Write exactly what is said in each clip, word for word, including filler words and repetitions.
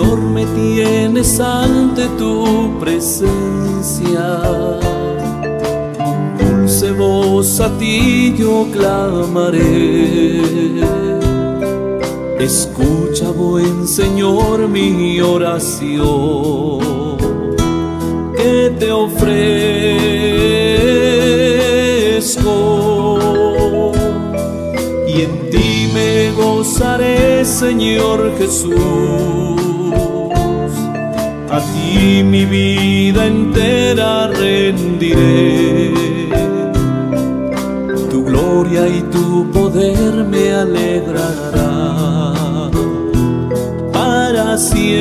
Señor, me tienes ante tu presencia. Dulce voz, a ti yo clamaré. Escucha, buen Señor, mi oración, que te ofrezco, y en ti me gozaré, Señor Jesús. A ti mi vida entera rendiré. Tu gloria y tu poder me alegrará para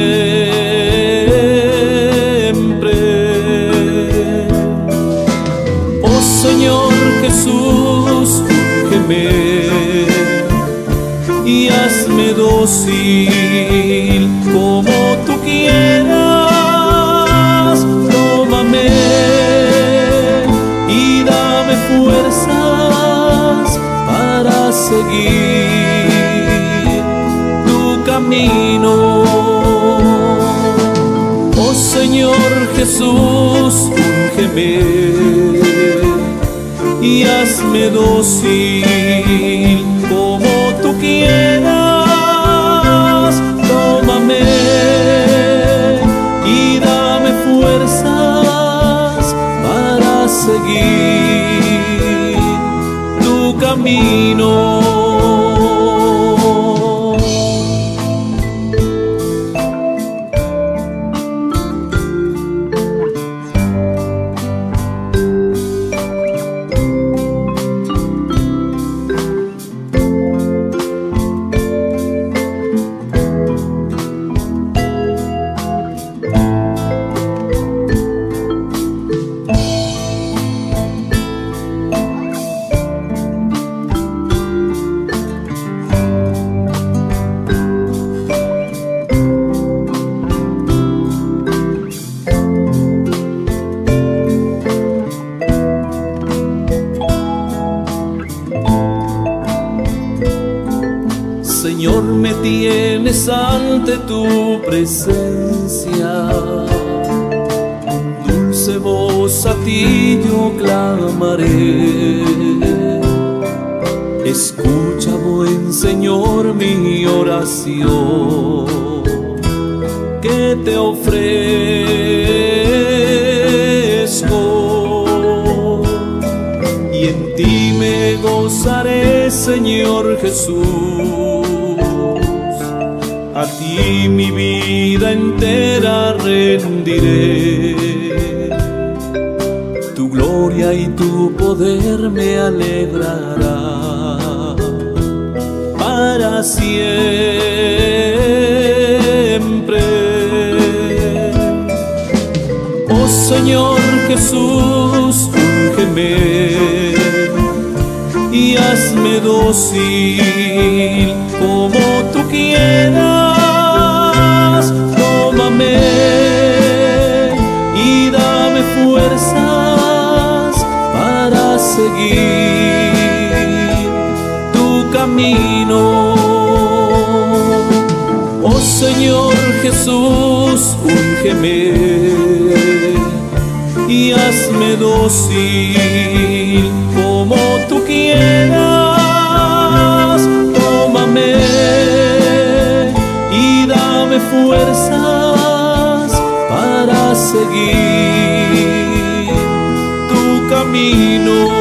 siempre. Oh Señor Jesús, úngeme y hazme dócil como tú quieras. Tómame y dame fuerzas para seguir tu camino. Oh Señor Jesús, úngeme y hazme dócil como tú quieras. Tómame y dame fuerzas para seguir tu camino. Señor, me tienes ante tu presencia. Dulce voz, a ti yo clamaré. Escucha, buen Señor, mi oración, que te ofrezco, y en ti me gozaré, Señor Jesús. A ti mi vida entera rendiré. Tu gloria y tu poder me alegrará para siempre. Oh Señor Jesús, úngeme y hazme dócil como tú quieras. Tómame y dame fuerzas para seguir tu camino. Oh Señor Jesús, úngeme y hazme dócil como tú quieras. Tómame y dame fuerzas para seguir tu camino.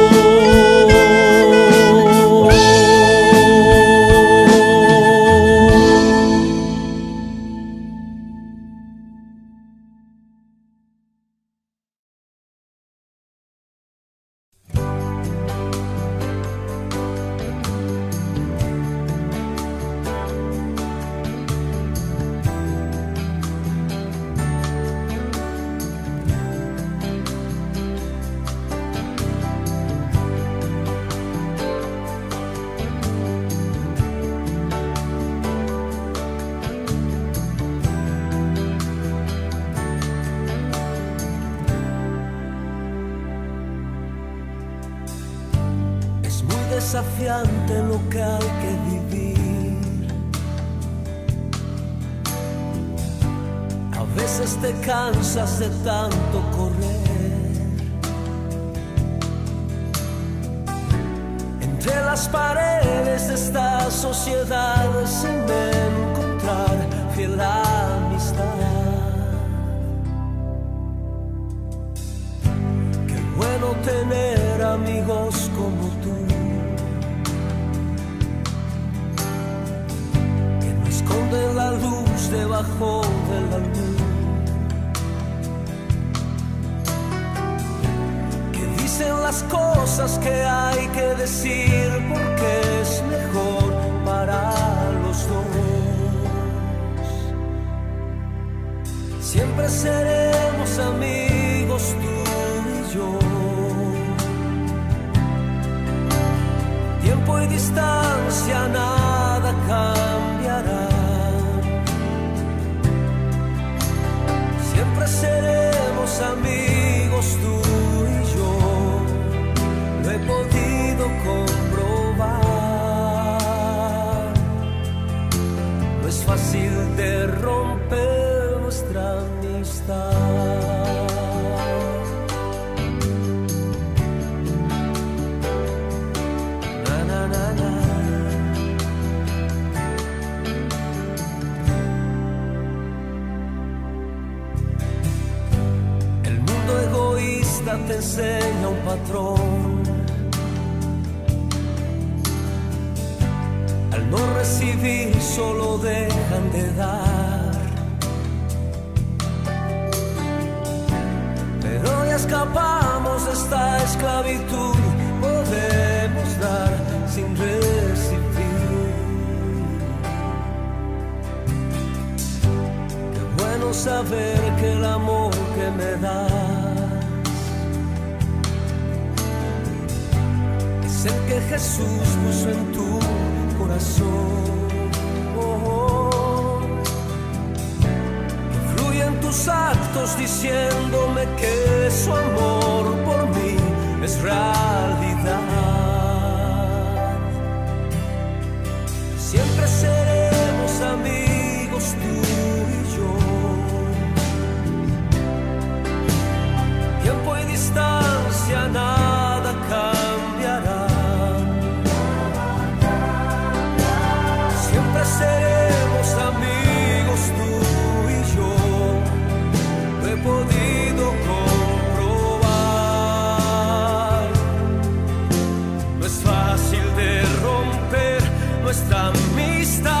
Desafiante lo que hay que vivir, veces te cansas de tanto correr entre las paredes de esta sociedad sin encontrar fiel amistad. Qué bueno tener amigos como tú, que no esconden la luz debajo de la luz, que dicen las cosas que hay que decir porque es mejor para los dos. Siempre seremos amigos tú y yo. Tiempo y distancia nada cambiará. Siempre seremos amigos tú y yo. Lo he podido comprobar. No es fácil de romper nuestra amistad. Te enseña un patrón. Al no recibir solo dejan de dar, pero ya escapamos de esta esclavitud. Podemos dar sin recibir. Qué bueno saber que el amor que me das es el que Jesús puso en tu corazón. Oh, oh. Que fluye en tus actos diciéndome que su amor por mí es realidad. Siempre seremos amigos tú y yo. Tiempo y distancia nada cambiará. Seremos amigos tú y yo. Lo he podido comprobar. No es fácil de romper nuestra amistad.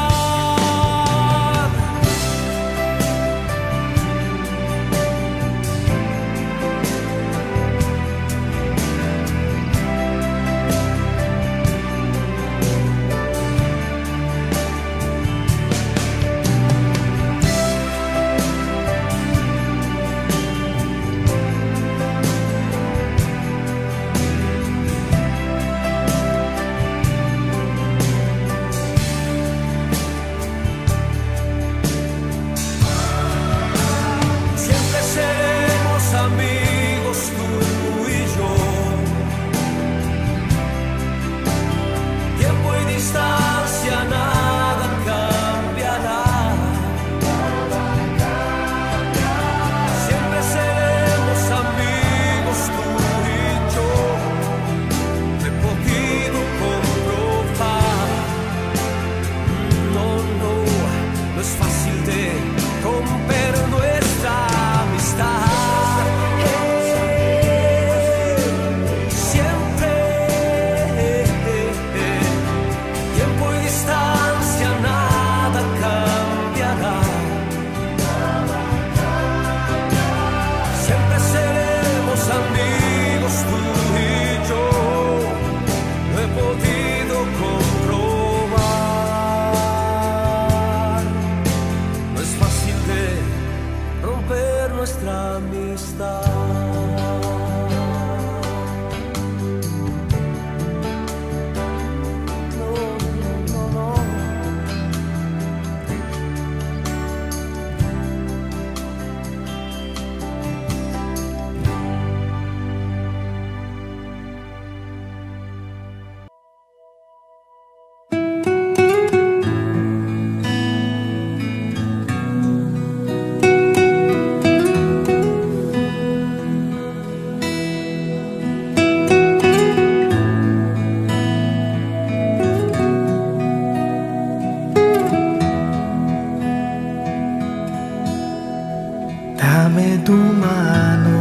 Dame tu mano,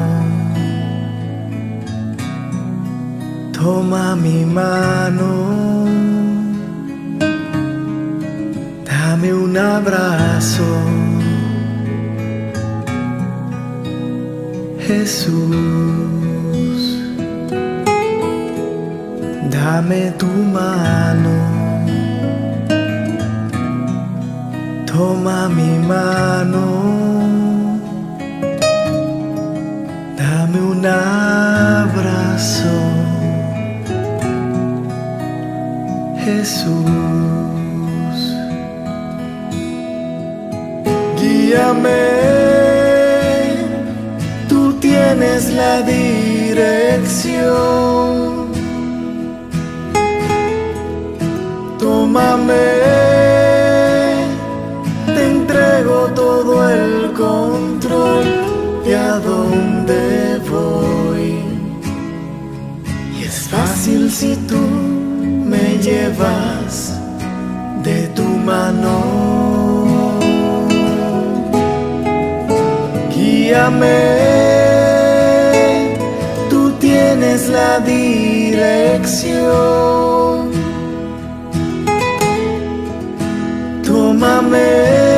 toma mi mano, dame un abrazo, Jesús. Dame tu mano, toma mi mano, dame un abrazo, Jesús. Guíame, tú tienes la dirección. Tómame, te entrego todo el control de a dónde voy. Y es fácil si tú me llevas de tu mano. Guíame, tú tienes la dirección. Tómame,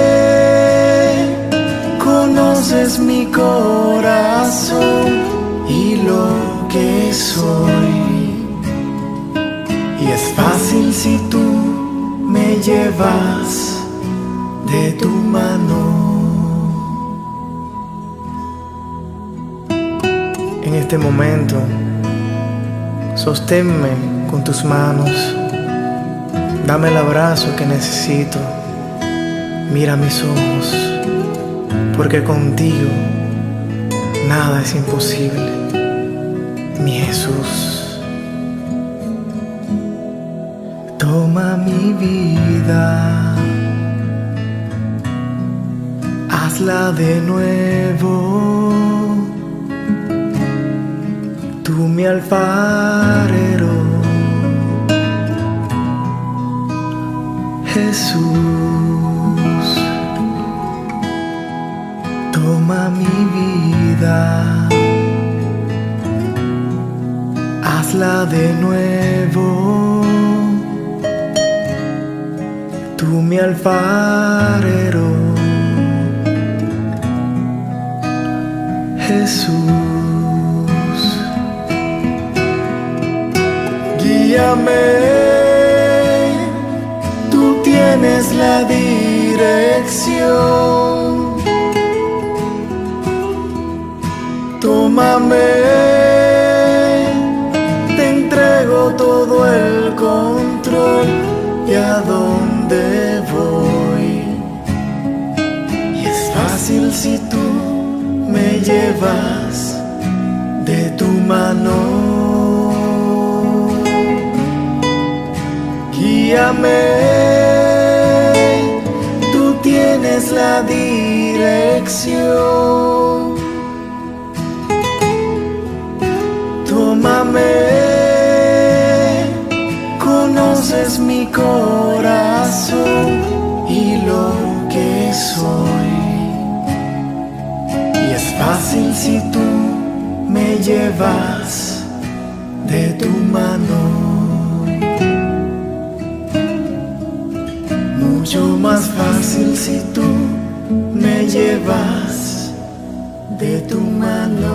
conoces mi corazón y lo que soy. Y es fácil si tú me llevas de tu mano. En este momento, sosténme con tus manos. Dame el abrazo que necesito. Mira mis ojos, porque contigo nada es imposible, mi Jesús. Toma mi vida, hazla de nuevo. Tú mi alfarero, Jesús. Toma mi vida, hazla de nuevo. Tú mi alfarero, Jesús. Guíame, tú tienes la dirección. Tómame, te entrego todo el control de a dónde voy. Y es fácil si tú me llevas de tu mano. Guíame, tú tienes la dirección. Tómame, conoces mi corazón y lo que soy. Y es fácil si tú me llevas de tu mano. Mucho más fácil si tú me llevas de tu mano.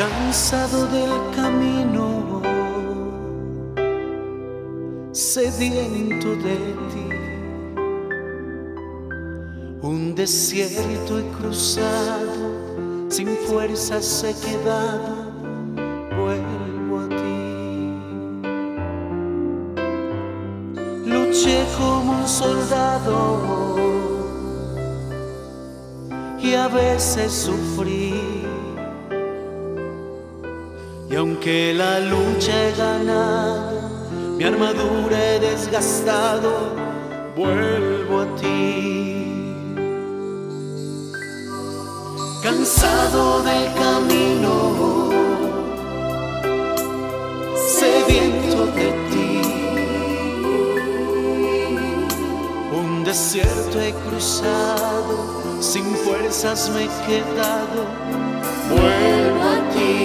cansado del camino, sediento de ti. Un desierto he cruzado, sin fuerzas he quedado, vuelvo a ti. Luché como un soldado y a veces sufrí. Y aunque la lucha he ganado, mi armadura he desgastado, vuelvo a ti. Cansado del camino, sediento de ti. Un desierto he cruzado, sin fuerzas me he quedado, vuelvo a ti.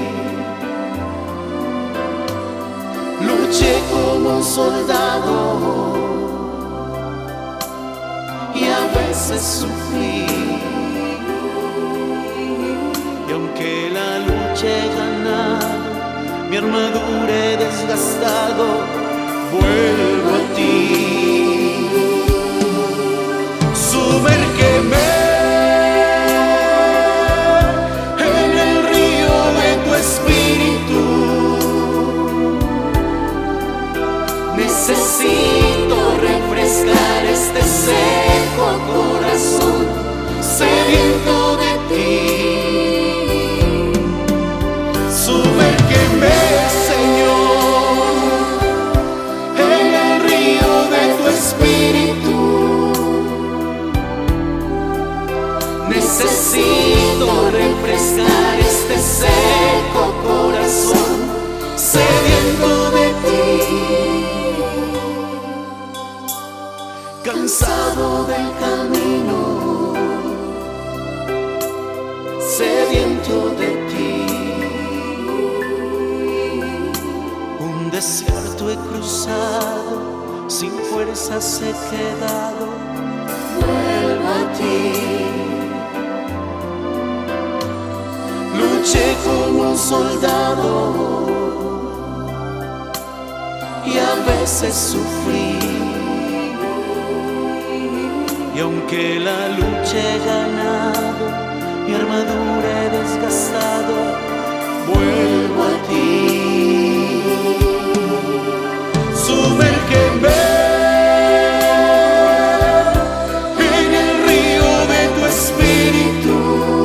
Luché como un soldado y a veces sufrí. Y aunque la lucha he ganado, mi armadura he desgastado, vuelvo a ti. Sumérgeme en el río de tu espíritu. Necesito refrescar este seco corazón sediento de ti. Sumérgeme, Señor, en el río de tu espíritu. Necesito refrescar este seco corazón sediento de ti. Cansado del camino, sediento de ti. Un desierto he cruzado, sin fuerzas he quedado, vuelvo a ti. Luché como un soldado y a veces sufrí. Y aunque la lucha he ganado, mi armadura he desgastado, vuelvo a ti. Sumérgeme en el río de tu espíritu.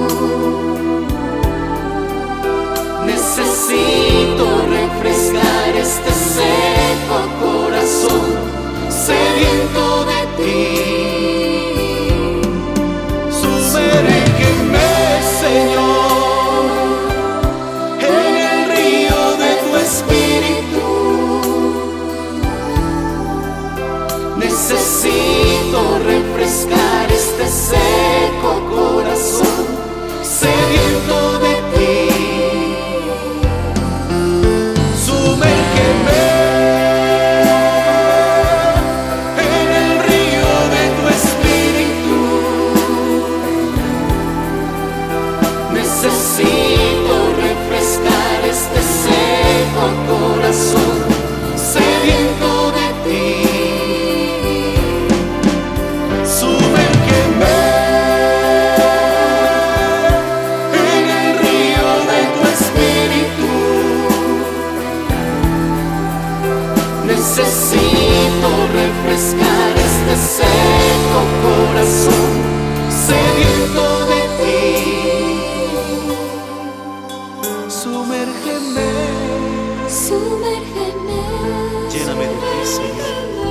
Necesito refrescar este seco corazón sediento de ti. Sumérgeme, Señor, en el río de tu espíritu. Necesito refrescar este seco corazón sediento de ti. Sumérgeme en el río de tu espíritu. Necesito refrescar este seco corazón sediento de ti. Sumérgeme en el río de tu espíritu. Necesito refrescar este seco corazón sediento de ti. Sumérgeme, Sumérgeme, lléname de ti, Señor.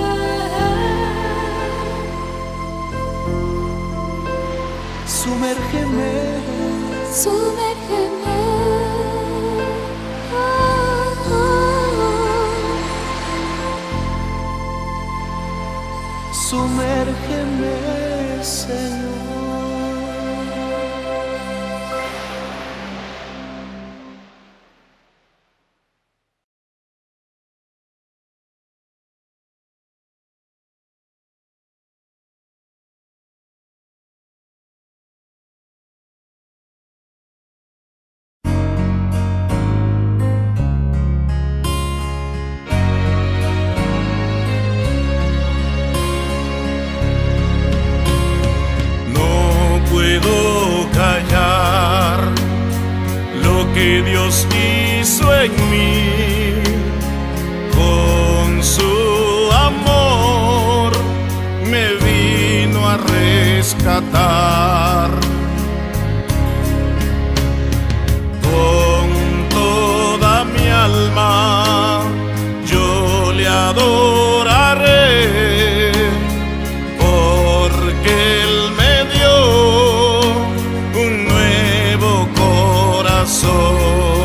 Sumérgeme, sumérgeme. Oh, oh. sumérgeme, Señor. que Dios hizo en mí. Con su amor me vino a rescatar. Con toda mi alma yo le adoraré, porque Él me dio un nuevo corazón.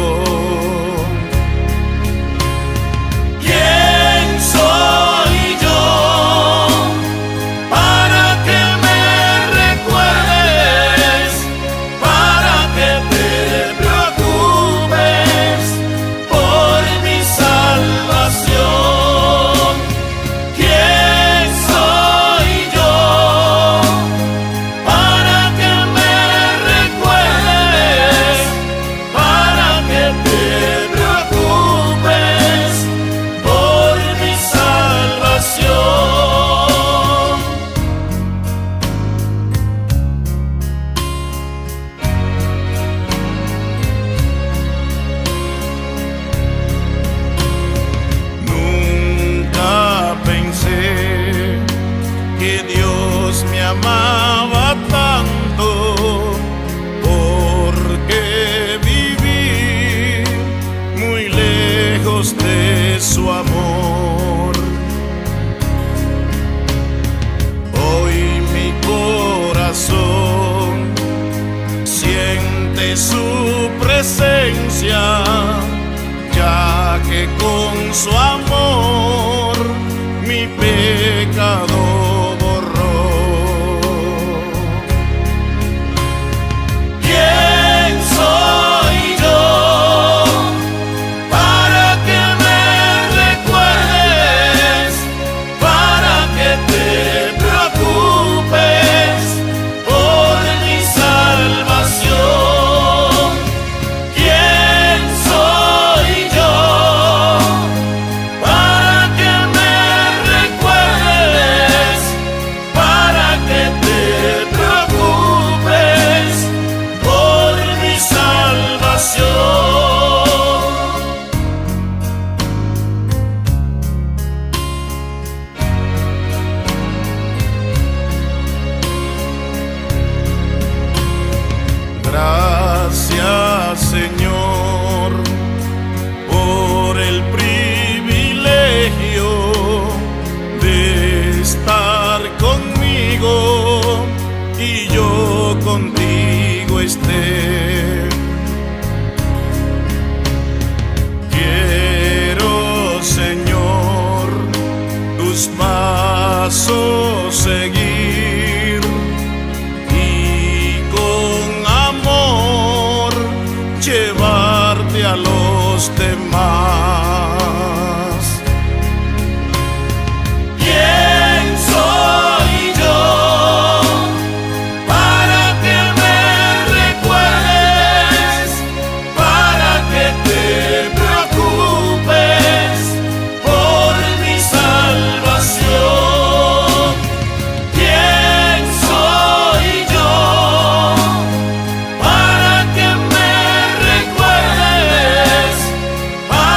Amaba tanto, porque viví muy lejos de su amor. Hoy mi corazón siente su presencia, ya que con su amor mi pecado Señor, por el privilegio de estar conmigo y yo contigo esté. Quiero, Señor, tus pasos seguir y con amor llevarte a los demás. ¿Quién soy yo para que me recuerdes, para que te preocupes por mi salvación? ¿Quién soy yo para que me recuerdes, para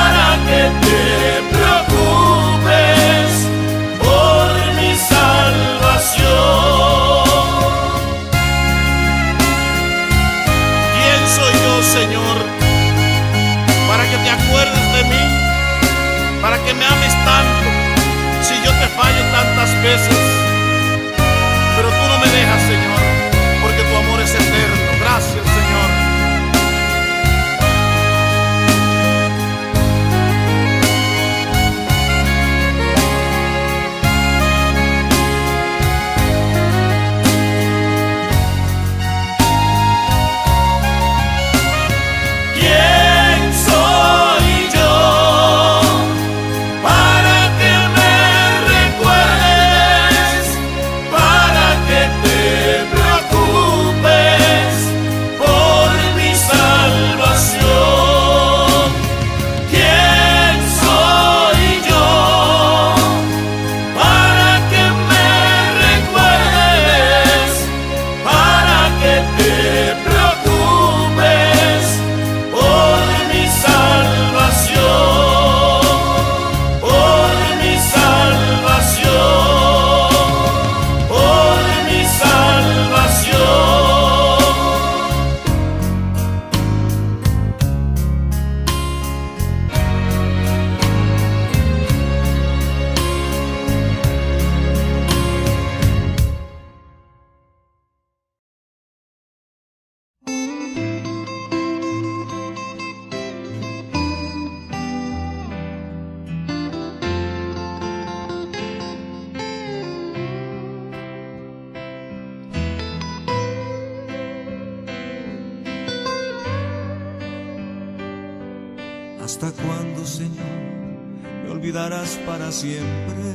¿Hasta cuándo, Señor, me olvidarás para siempre?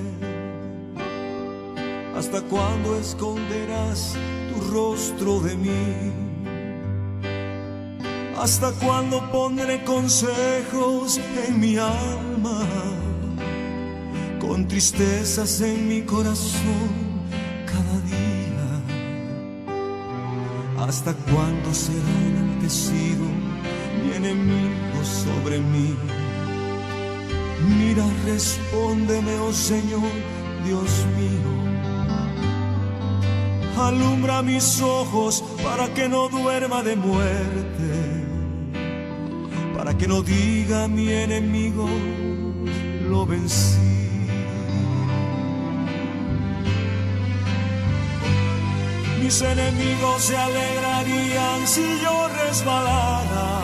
¿Hasta cuándo esconderás tu rostro de mí? ¿Hasta cuándo pondré consejos en mi alma, con tristezas en mi corazón cada día? ¿Hasta cuándo será enaltecido mi enemigo sobre mí? Mira, respóndeme, oh Señor, Dios mío. Alumbra mis ojos para que no duerma de muerte, para que no diga mi enemigo, lo vencí. Mis enemigos se alegrarían si yo resbalara,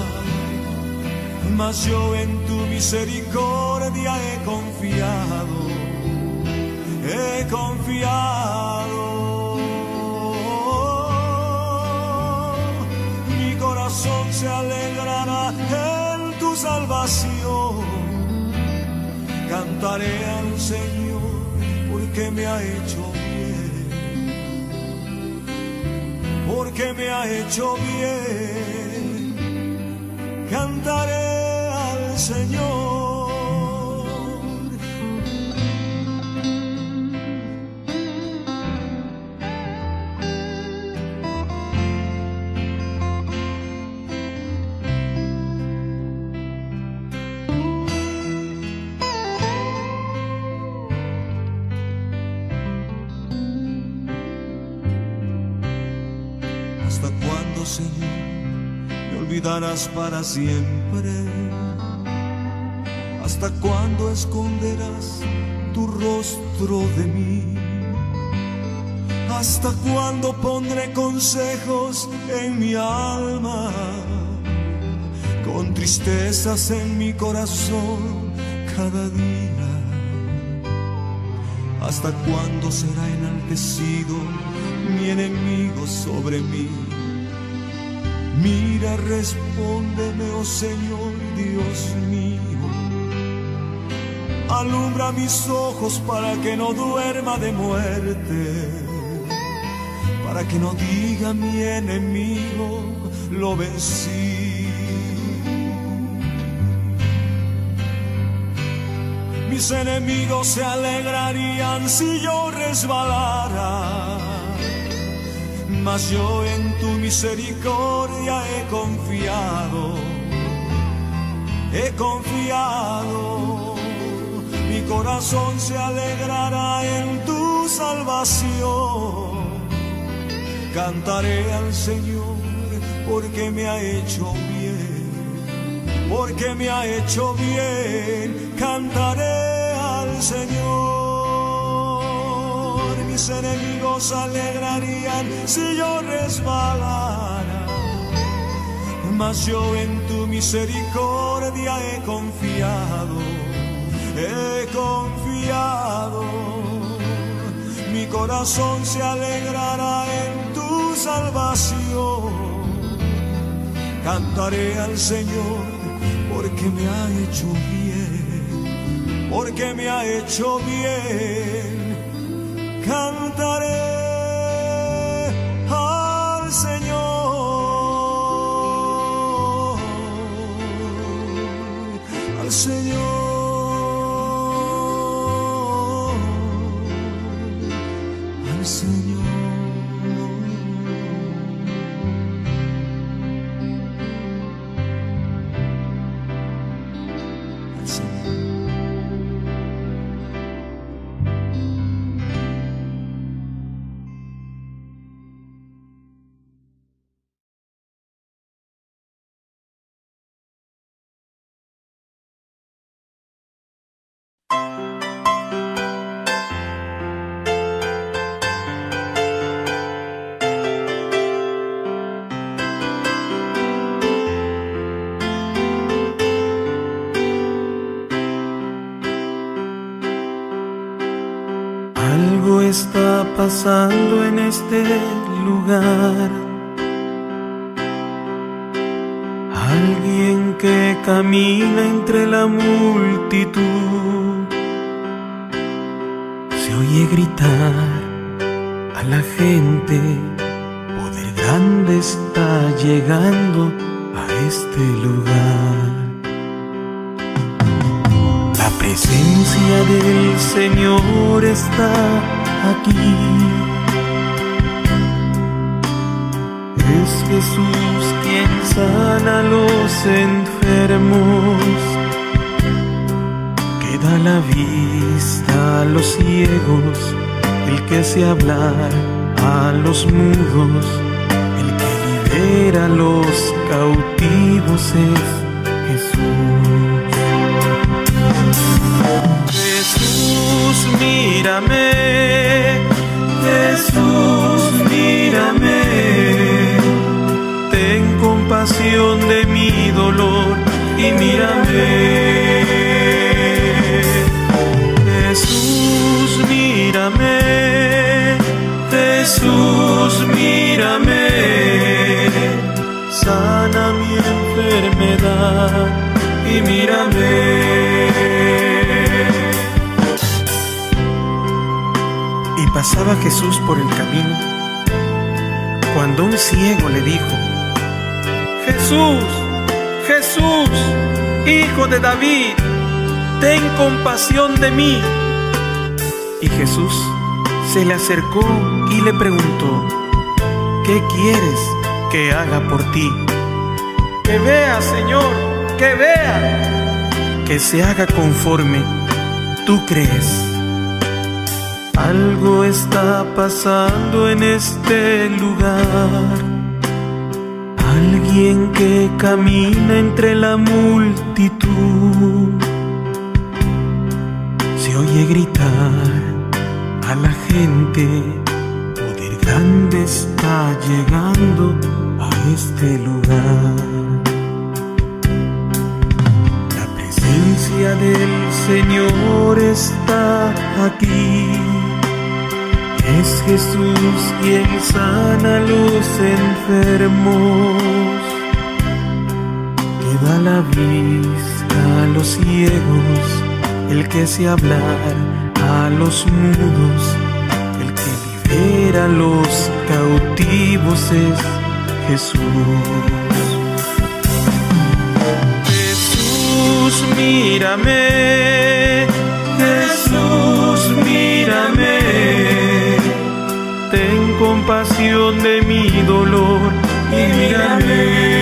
mas yo en tu misericordia he confiado, he confiado. Mi corazón se alegrará en tu salvación. Cantaré al Señor porque me ha hecho bien, porque me ha hecho bien. Cantaré al Señor. ¿Hasta cuándo, Señor, me olvidarás para siempre? ¿Hasta cuándo esconderás tu rostro de mí? ¿Hasta cuándo pondré consejos en mi alma, con tristezas en mi corazón cada día? ¿Hasta cuándo será enaltecido mi enemigo sobre mí? Mira, respóndeme, oh Señor, Dios mío. Alumbra mis ojos para que no duerma de muerte, para que no diga mi enemigo, lo vencí. Mis enemigos se alegrarían si yo resbalara, mas yo en tu misericordia he confiado, he confiado. Mi corazón se alegrará en tu salvación. Cantaré al Señor porque me ha hecho bien, porque me ha hecho bien. Cantaré al Señor. Mis enemigos se alegrarían si yo resbalara, mas yo en tu misericordia he confiado, he confiado. Mi corazón se alegrará en tu salvación. Cantaré al Señor porque me ha hecho bien, porque me ha hecho bien. Cantaré al Señor, al Señor, al Señor. Algo está pasando en este lugar. Alguien que camina entre la multitud, se oye gritar a la gente, poder grande está llegando a este lugar. La presencia del Señor está aquí. Es Jesús quien sana a los enfermos, que da la vista a los ciegos, el que hace hablar a los mudos, el que libera a los cautivos es Jesús. Jesús, mírame, Jesús, mírame, ten compasión de mi dolor y mírame. Jesús, mírame, Jesús, mírame, sana mi enfermedad y mírame. Y pasaba Jesús por el camino, cuando un ciego le dijo: Jesús, Jesús, Hijo de David, ten compasión de mí. Y Jesús se le acercó y le preguntó: ¿qué quieres que haga por ti? Que vea, Señor, que vea. Que se haga conforme tú crees. Algo está pasando en este lugar. Alguien que camina entre la multitud, se oye gritar a la gente: poder grande está llegando a este lugar. La presencia del Señor está aquí. Es Jesús quien sana a los enfermos, que da la vista a los ciegos, el que hace hablar a los mudos, el que libera a los cautivos es Jesús. Jesús, mírame, Jesús, mírame, ten compasión de mi dolor y mírame.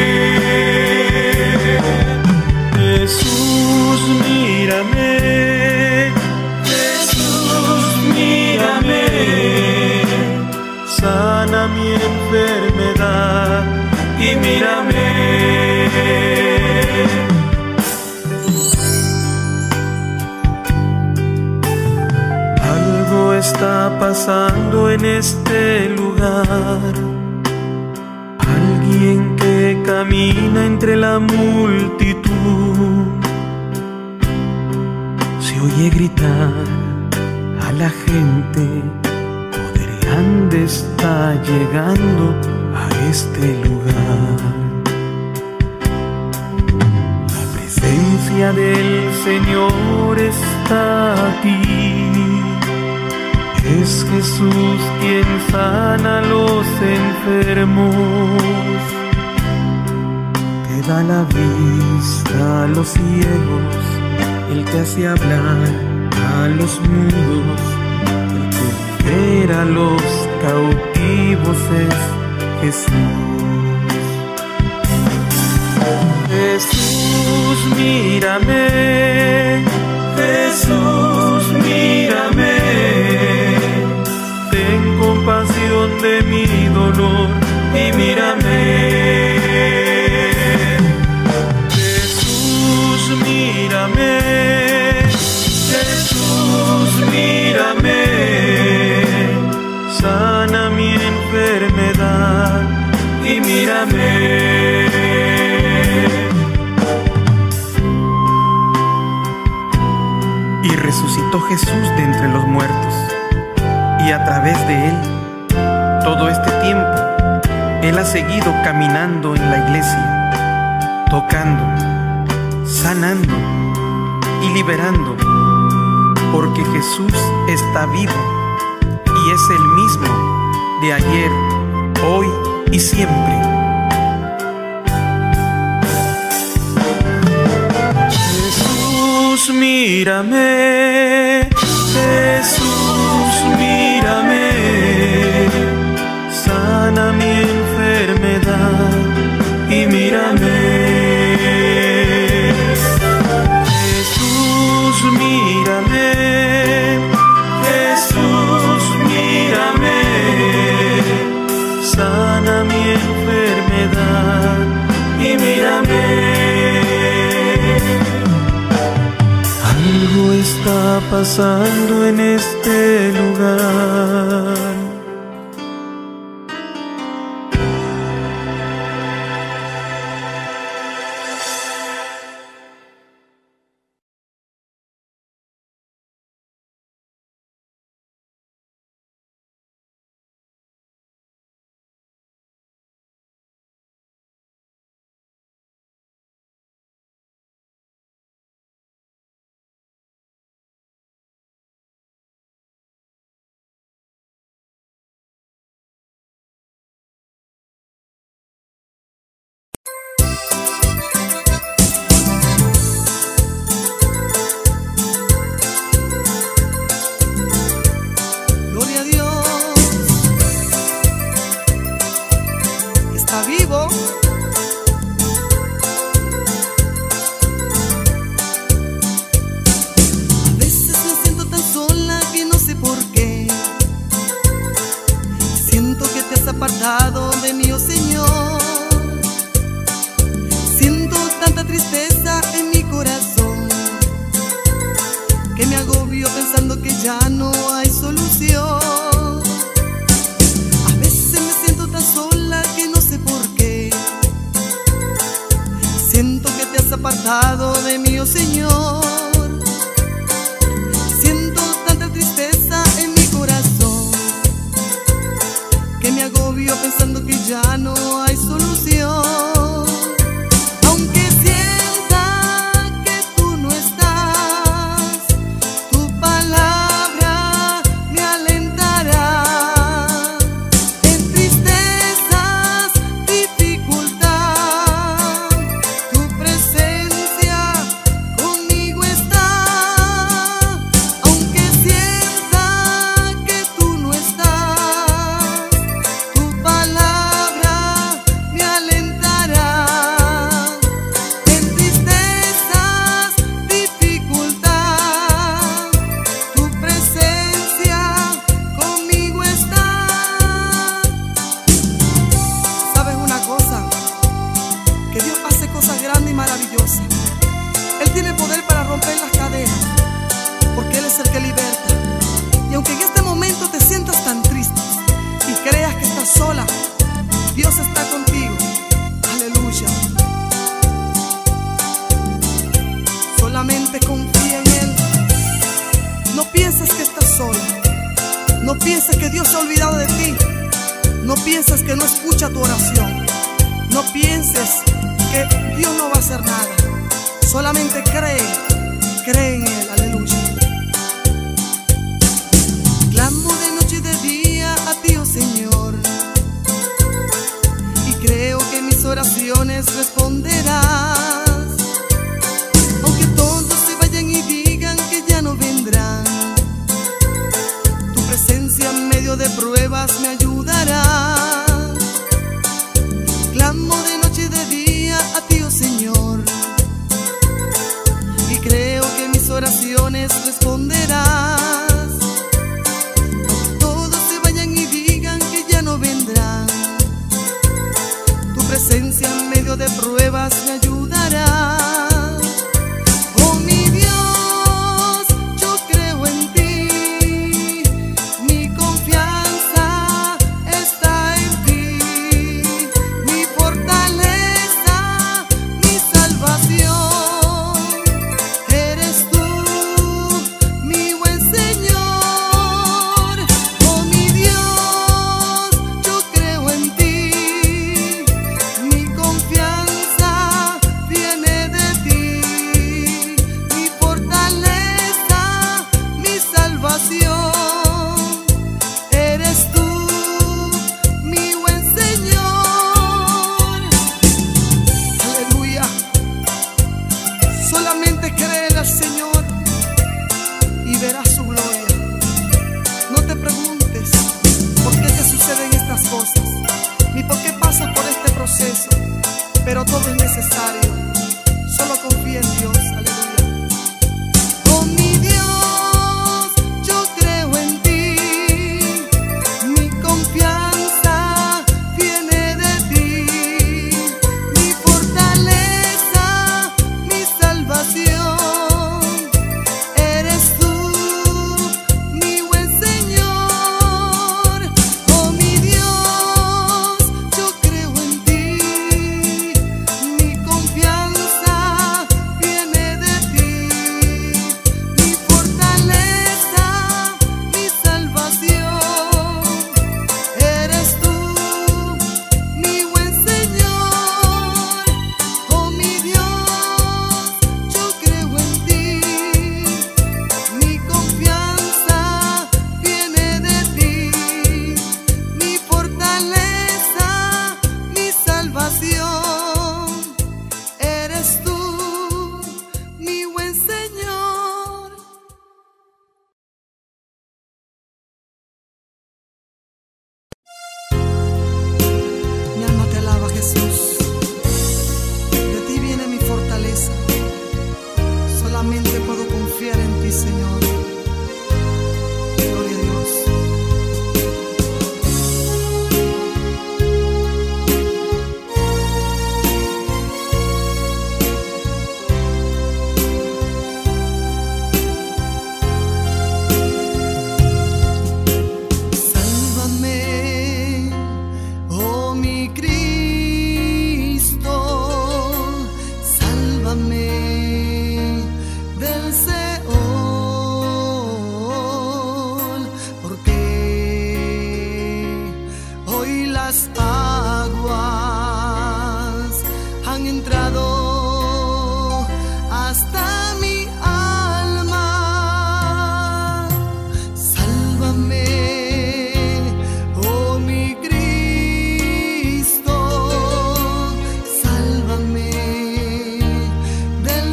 Jesús, mírame, Jesús, mírame, sana mi enfermedad y mírame. Algo está pasando en este lugar. Alguien que camina entre la multitud, se oye gritar a la gente: poder grande está llegando a este lugar. La presencia del Señor está aquí. Es Jesús quien sana a los enfermos, que da la vista a los ciegos, el que hace hablar a los mudos, el que libera a los cautivos es Jesús. Jesús, mírame, Jesús, mírame, ten compasión de mi dolor y mírame. Jesús, mírame, Jesús, mírame, sana mi enfermedad y mírame. Y resucitó Jesús de entre los muertos, y a través de él, todo este tiempo, él ha seguido caminando en la iglesia, tocando, sanando y liberando, porque Jesús está vivo y es el mismo de ayer, hoy y siempre. Jesús, mírame, Jesús, mírame, sana mi enfermedad y mírame. Jesús, mírame, Jesús, mírame, sana mi enfermedad y mírame. Algo está pasando en este lugar. Apartado de mí, oh Señor, siento tanta tristeza en mi corazón que me agobio pensando que ya no hay solución. A veces me siento tan sola que no sé por qué. Siento que te has apartado de mí, oh Señor. Siento tanta tristeza en mi corazón que me agobio pensando que ya no hay solución. Aunque sienta que tú no estás, tu palabra me alentará. En tristezas, dificultad, tu presencia conmigo está. Aunque sienta que tú no estás, Él tiene poder para romper las cadenas, porque Él es el que liberta. Y aunque en este momento te sientas tan triste y creas que estás sola, Dios está contigo. Aleluya. Solamente confía en Él. No pienses que estás sola. No pienses que Dios se ha olvidado de ti. No pienses que no escucha tu oración. No pienses que Dios no va a hacer nada. Solamente cree, cree en Él, aleluya. Clamo de noche y de día a ti, oh Señor, y creo que mis oraciones responderás. Aunque todos se vayan y digan que ya no vendrán, tu presencia en medio de pruebas me ayudará. Clamo de noche y de día a ti, oh Señor, y creo que mis oraciones responderás. Aunque todos se vayan y digan que ya no vendrán, tu presencia en medio de pruebas me ayudará. Oh mi Dios, yo creo en ti, mi confianza está en ti, mi fortaleza, mi salvación. Eres tú, mi buen Señor. Jesús. De ti viene mi fortaleza. Solamente puedo confiar en ti, Señor. Gloria a Dios. Sálvame, oh mi Cristo, sálvame del Seol, porque hoy las aguas han entrado hasta mi alma. Sálvame, oh mi Cristo, sálvame del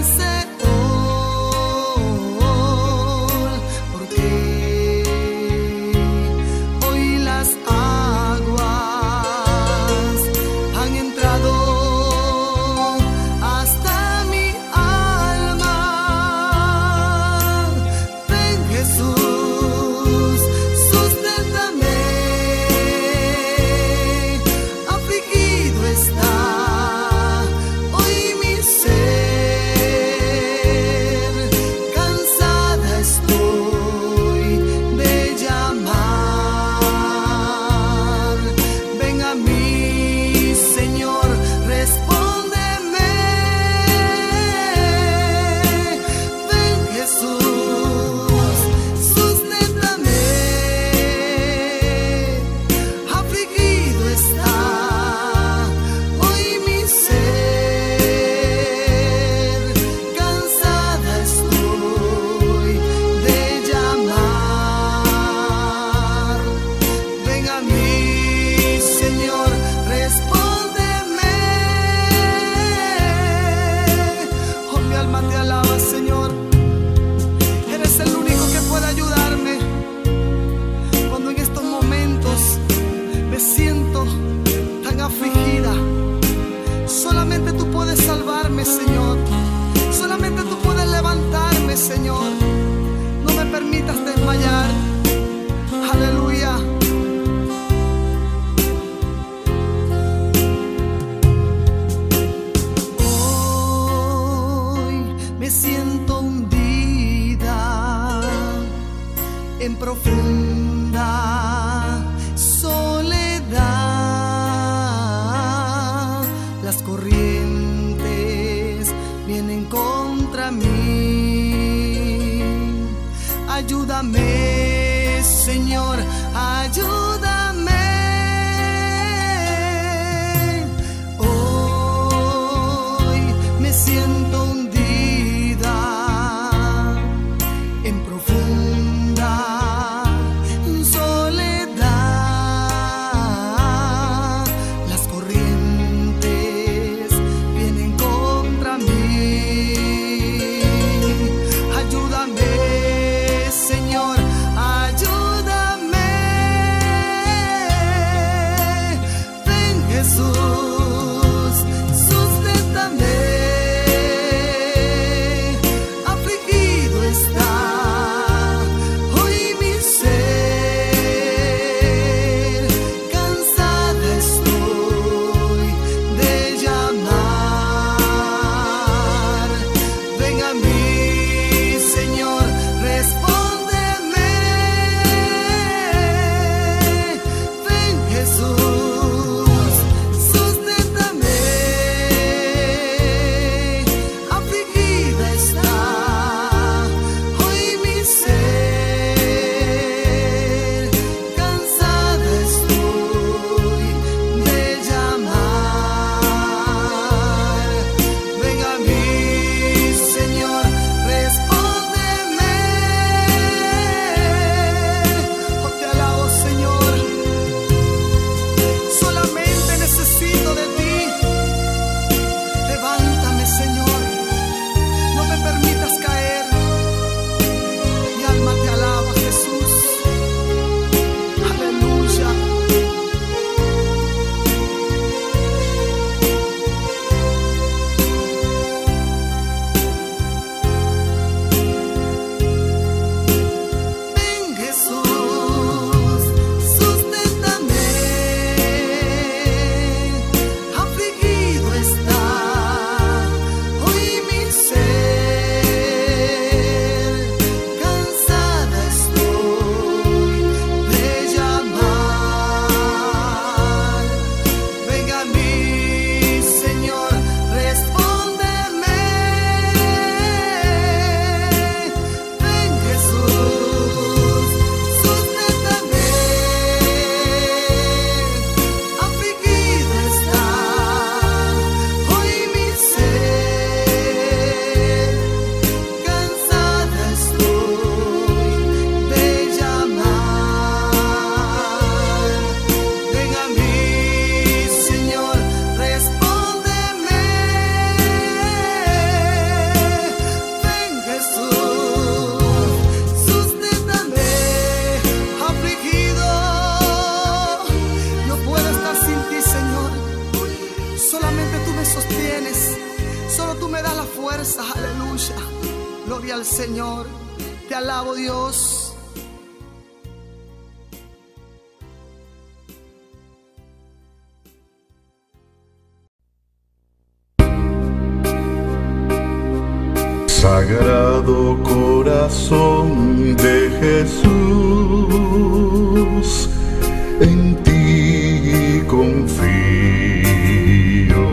Seol, porque hoy las aguas alabanza, aleluya. Gloria al Señor. Te alabo, Dios. Sagrado corazón de Jesús, en ti confío.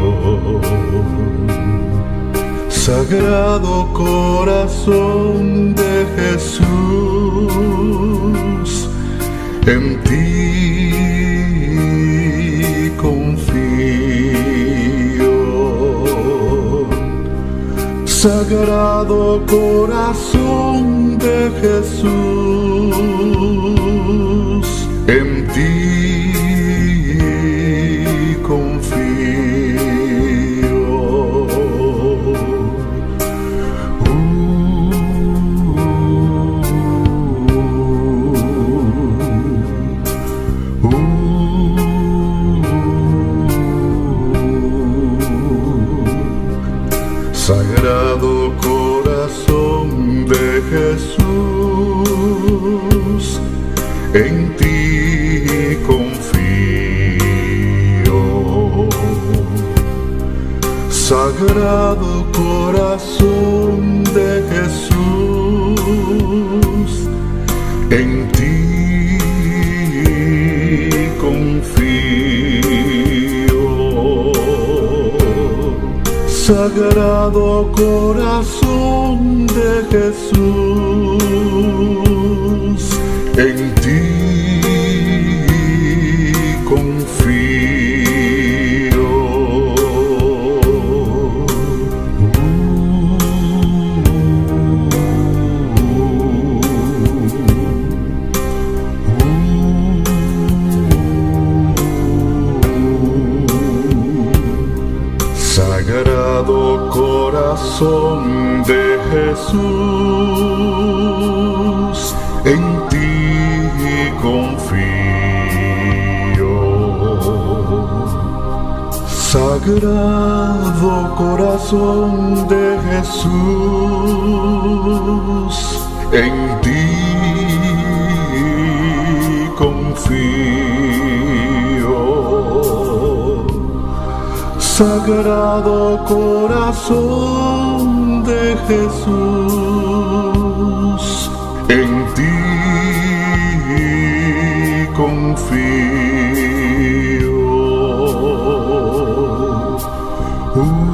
Sagrado corazón de Jesús, en ti confío. Sagrado corazón de Jesús, en ti confío. Uh, uh, uh. Sagrado corazón de Jesús, en ti confío. Sagrado corazón de Jesús, en ti confío. Sagrado corazón de Jesús, en ti confío. Sagrado corazón de Jesús, en ti confío. Sagrado corazón de Jesús, en ti confío. Sagrado corazón de Jesús, en ti confío. Uh.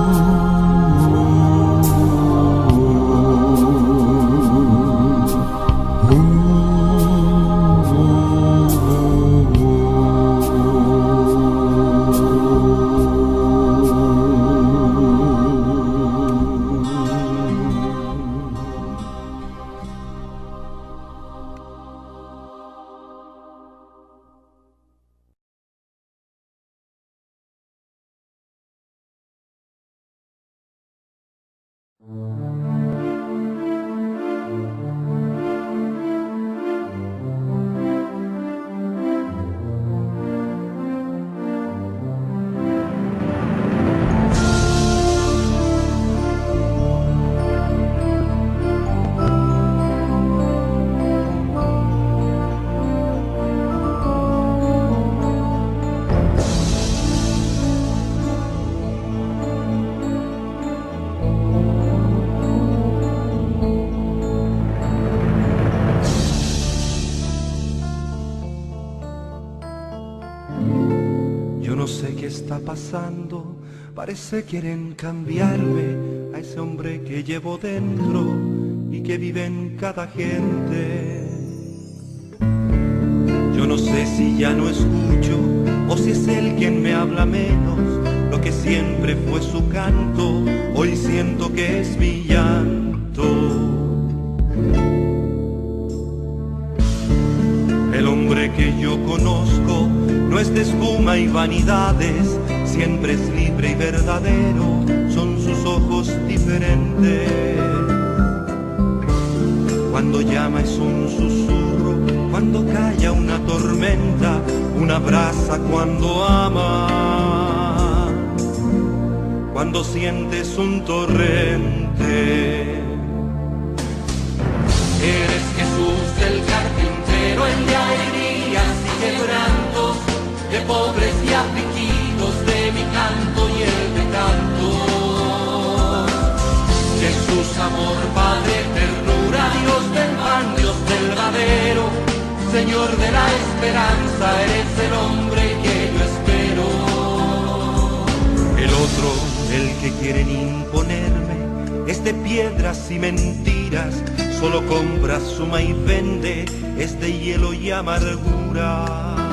Pasando, parece quieren cambiarme a ese hombre que llevo dentro y que vive en cada gente. Yo no sé si ya no escucho o si es él quien me habla menos. Lo que siempre fue su canto, hoy siento que es mi llanto. El hombre que yo conozco no es de espuma y vanidades, siempre es libre y verdadero, son sus ojos diferentes. Cuando llama es un susurro, cuando calla una tormenta, una brasa cuando ama. cuando sientes un torrente. Eres Jesús el carpintero, el de alegrías y quebrantos, de pobres y afligidos, de mi canto y el de cantos. Jesús, amor, Padre, ternura, Dios del pan, Dios del madero, Señor de la esperanza, eres el hombre que yo espero. El otro, el que quieren imponerme, es de piedras y mentiras, solo compra, suma y vende, es de hielo y amargura.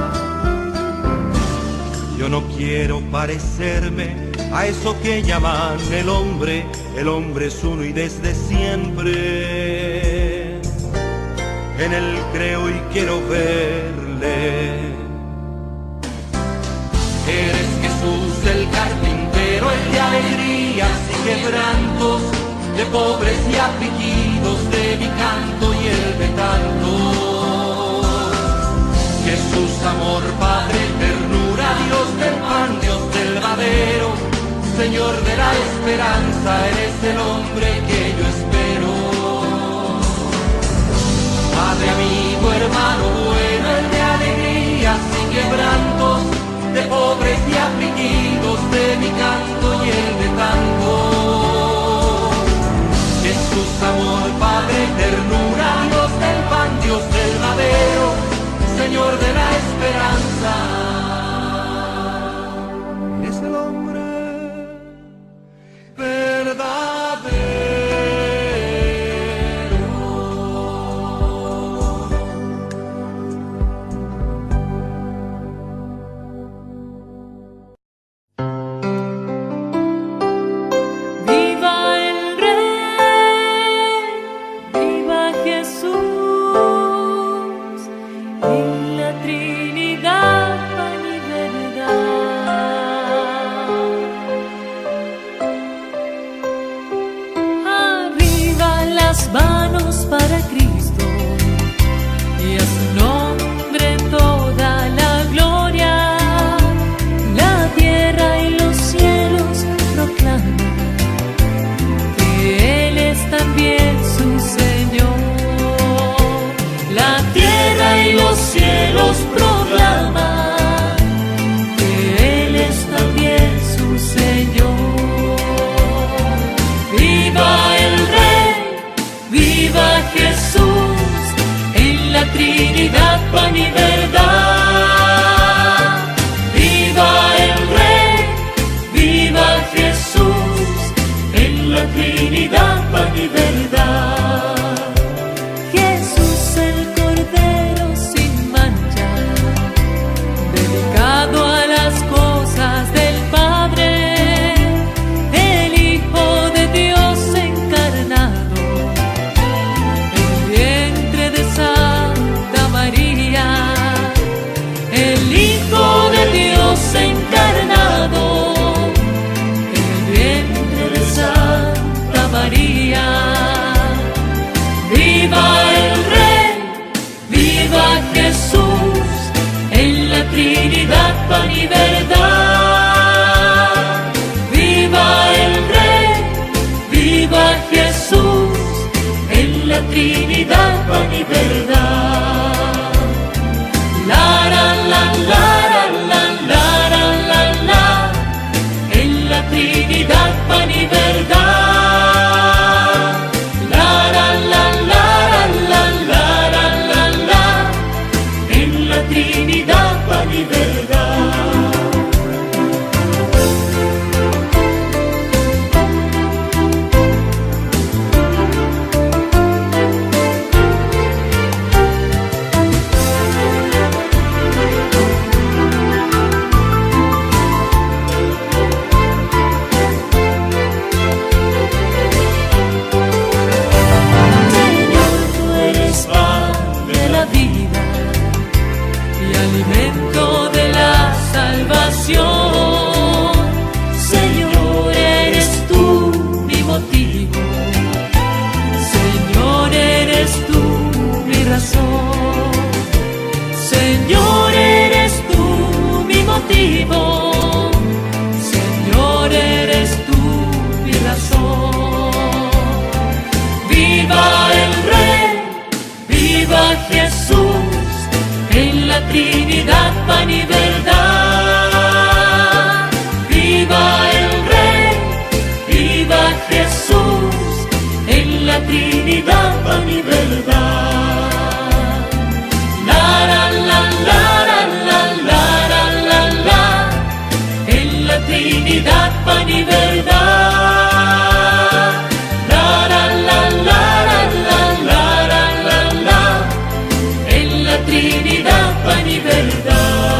Yo no quiero parecerme a eso que llaman el hombre, el hombre es uno y desde siempre. En él creo y quiero verle. Eres Jesús el carpintero, el de alegrías y quebrantos, de pobres y afligidos, de mi canto y el de tantos. Jesús, amor, Padre, ternura, Dios del pan, Dios del madero, Señor de la esperanza, eres el hombre que yo espero. Padre, amigo, hermano bueno, el de alegrías y quebrantos, de pobres y afligidos, de mi canto y el de tantos. Jesús, amor, Padre, ternura, Dios del pan, Dios del madero, Señor de la esperanza, Es el hombre verdadero. Viva el Rey, viva Jesús, en la Trinidad, pan y verdad. Arriba las manos para Cristo y a su nombre toda la gloria. La tierra y los cielos proclaman que Él es también su Señor. La tierra y los cielos proclaman que Él es también su Señor. Viva el Rey, viva Jesús, en la Trinidad, pan y verdad. Viva el Rey, viva Jesús, en la Trinidad, pan y verdad. Jesús el Cordero sin mancha, dedicado a las cosas del Padre, el Hijo de Dios encarnado, el vientre de Santa María, el Hijo de Dios encarnado, el vientre de Santa María. Viva el Rey, viva Jesús, en la Trinidad, pan y verdad. Viva el Rey, viva Jesús, en la Trinidad, pan y verdad. La la la la la la la la la, en la Trinidad, pan y verdad. La la la la la la la la la, en la Trinidad, pan y verdad. pan y verdad. Viva el Rey, viva Jesús, en la Trinidad pan y verdad. La la la la la la la la la, en la Trinidad pan y verdad. La la la la la la la la la, en la Trinidad pan y verdad.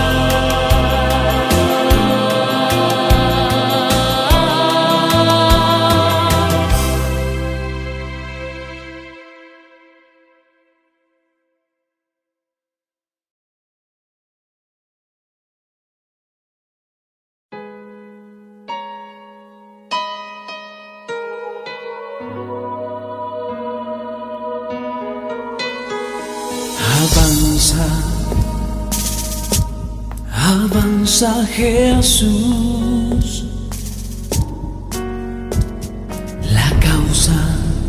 Avanza, avanza Jesús, la causa,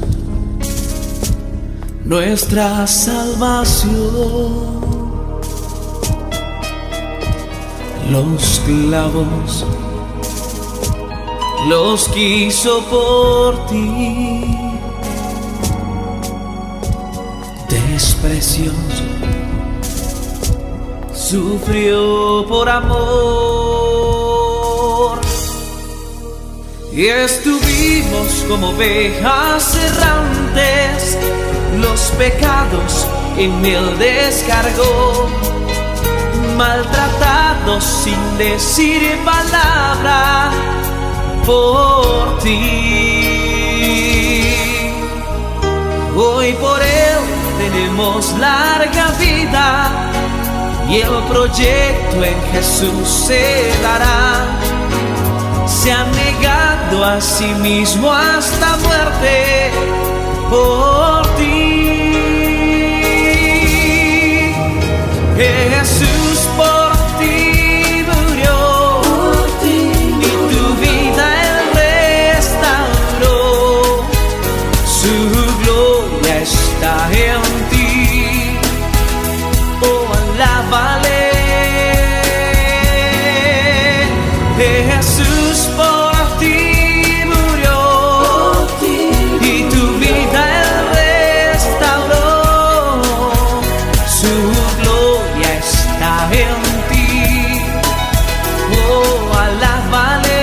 nuestra salvación. Los clavos los quiso por ti, desprecios sufrió por amor, y estuvimos como ovejas errantes, los pecados en él descargó, maltratados sin decir palabra por ti. Hoy por él tenemos larga vida, y el proyecto en Jesús se dará. Se ha negado a sí mismo hasta muerte por ti. Jesús por ti murió, y tu vida él restauró. Su gloria está en ti. Oh, alábale. Jesús por ti murió, y tu vida él restauró. Su gloria está en ti. Oh, alábale.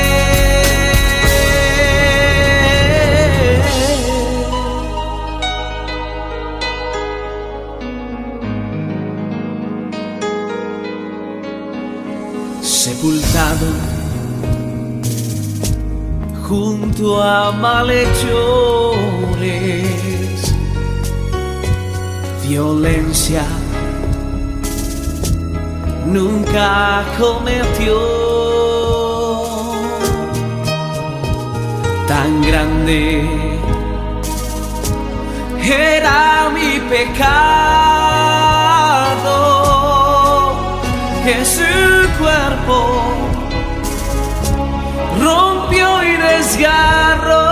Sepultado junto a malhechores, violencia nunca cometió. Tan grande era mi pecado, que su cuerpo rompió y desgarró.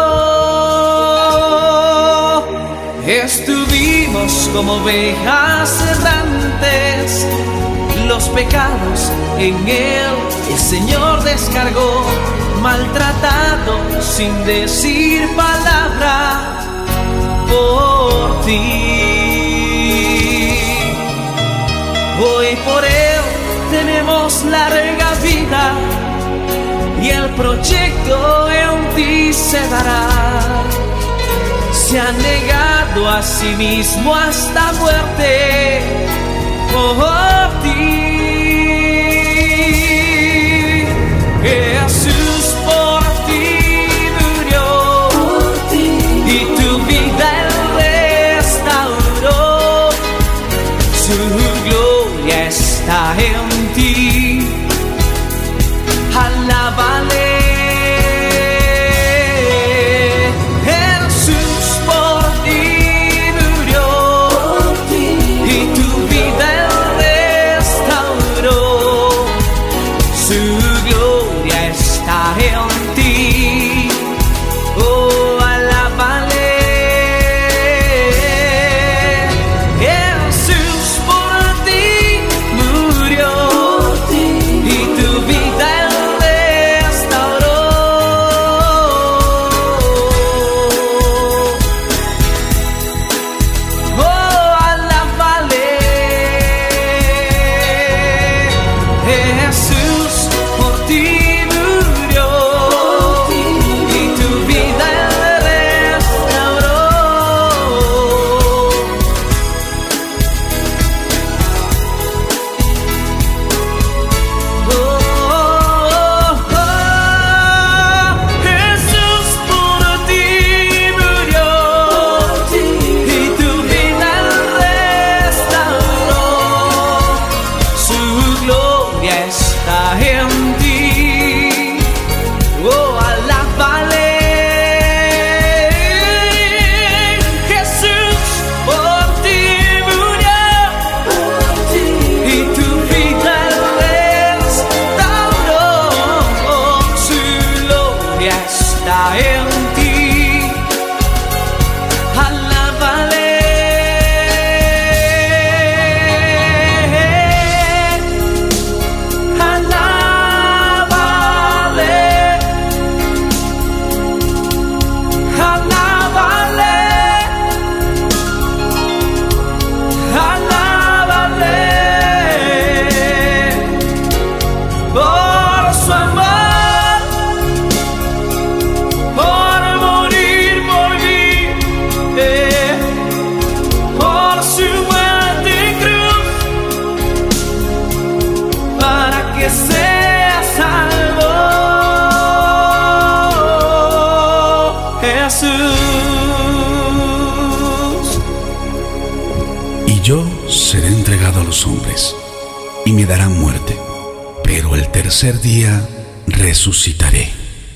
Estuvimos como ovejas errantes, los pecados en él el Señor descargó, maltratado sin decir palabra por ti. Hoy por él tenemos larga vida, y el proyecto en ti se dará. Se ha negado a sí mismo hasta muerte por ti. Jesús por ti murió, y tu vida él restauró. Su gloria está en ti. Alábale. Jesús por ti murió, y tu vida él restauró. que sea salvo. Jesús. Y yo seré entregado a los hombres, y me darán muerte, pero el tercer día resucitaré.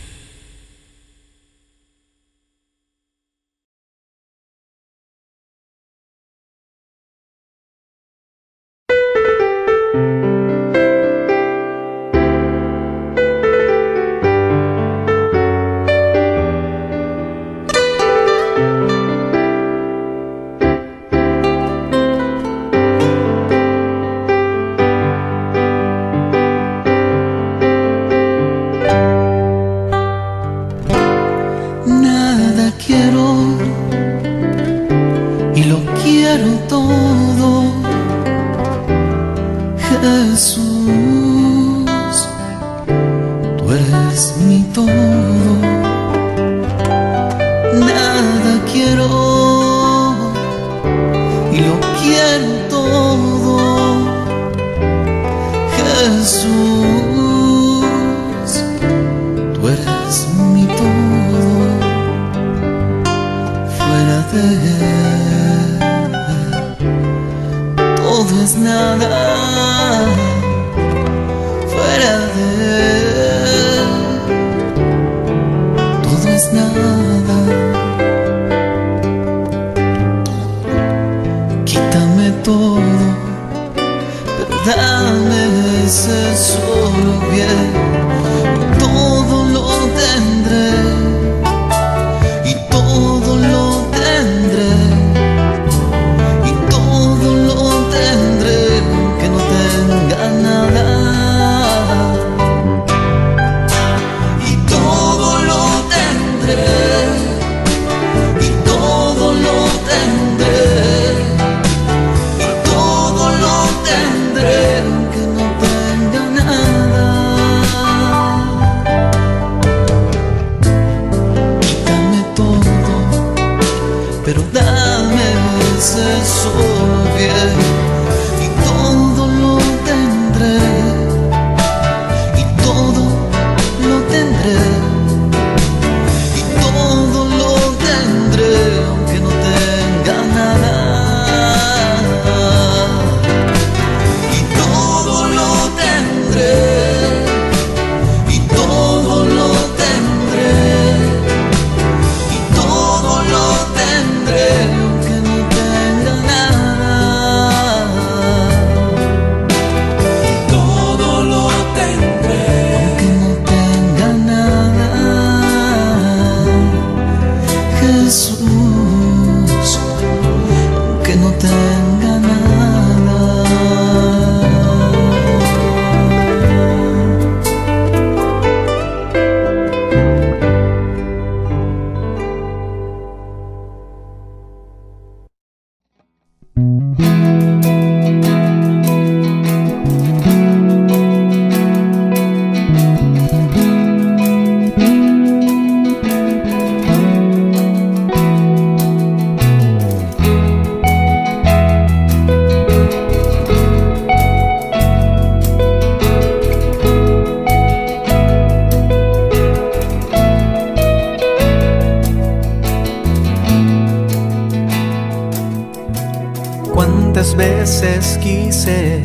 Cuántas veces quise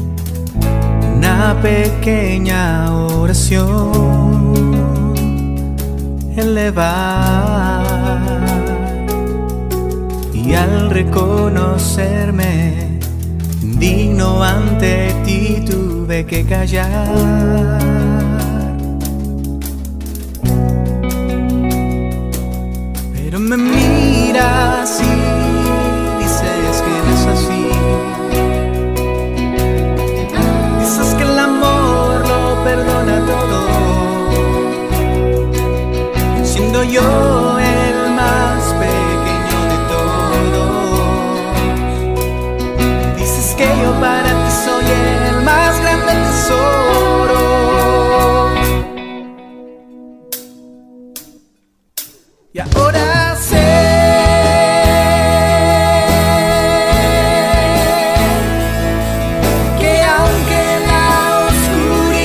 una pequeña oración elevar, y al reconocerme digno ante ti tuve que callar. Pero me miras y dices que no es así. Dices que el amor lo perdona todo, siendo yo el más pequeño de todos. Dices que yo para ti soy el más grande tesoro. Y ahora sé que aunque la oscuridad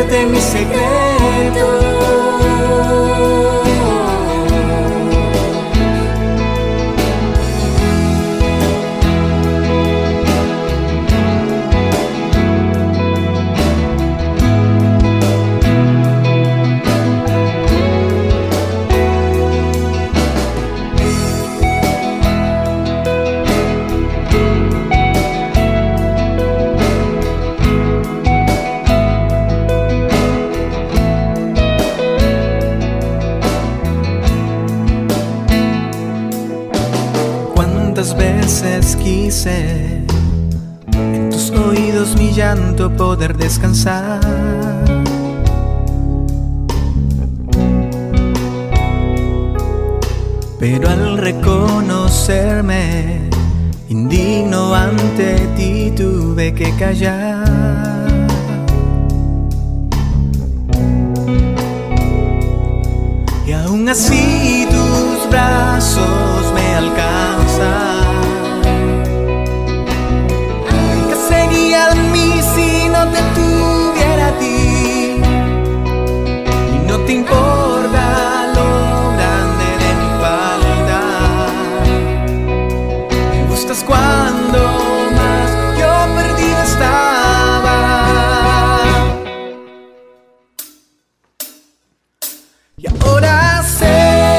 contarte mi secreto. Veces quise en tus oídos mi llanto poder descansar, pero al reconocerme indigno ante ti tuve que callar. Y aún así tus brazos me alcanzan. Si no te tuviera a ti y no te importa lo grande de mi falta, me buscas cuando más yo perdido estaba. Y ahora sé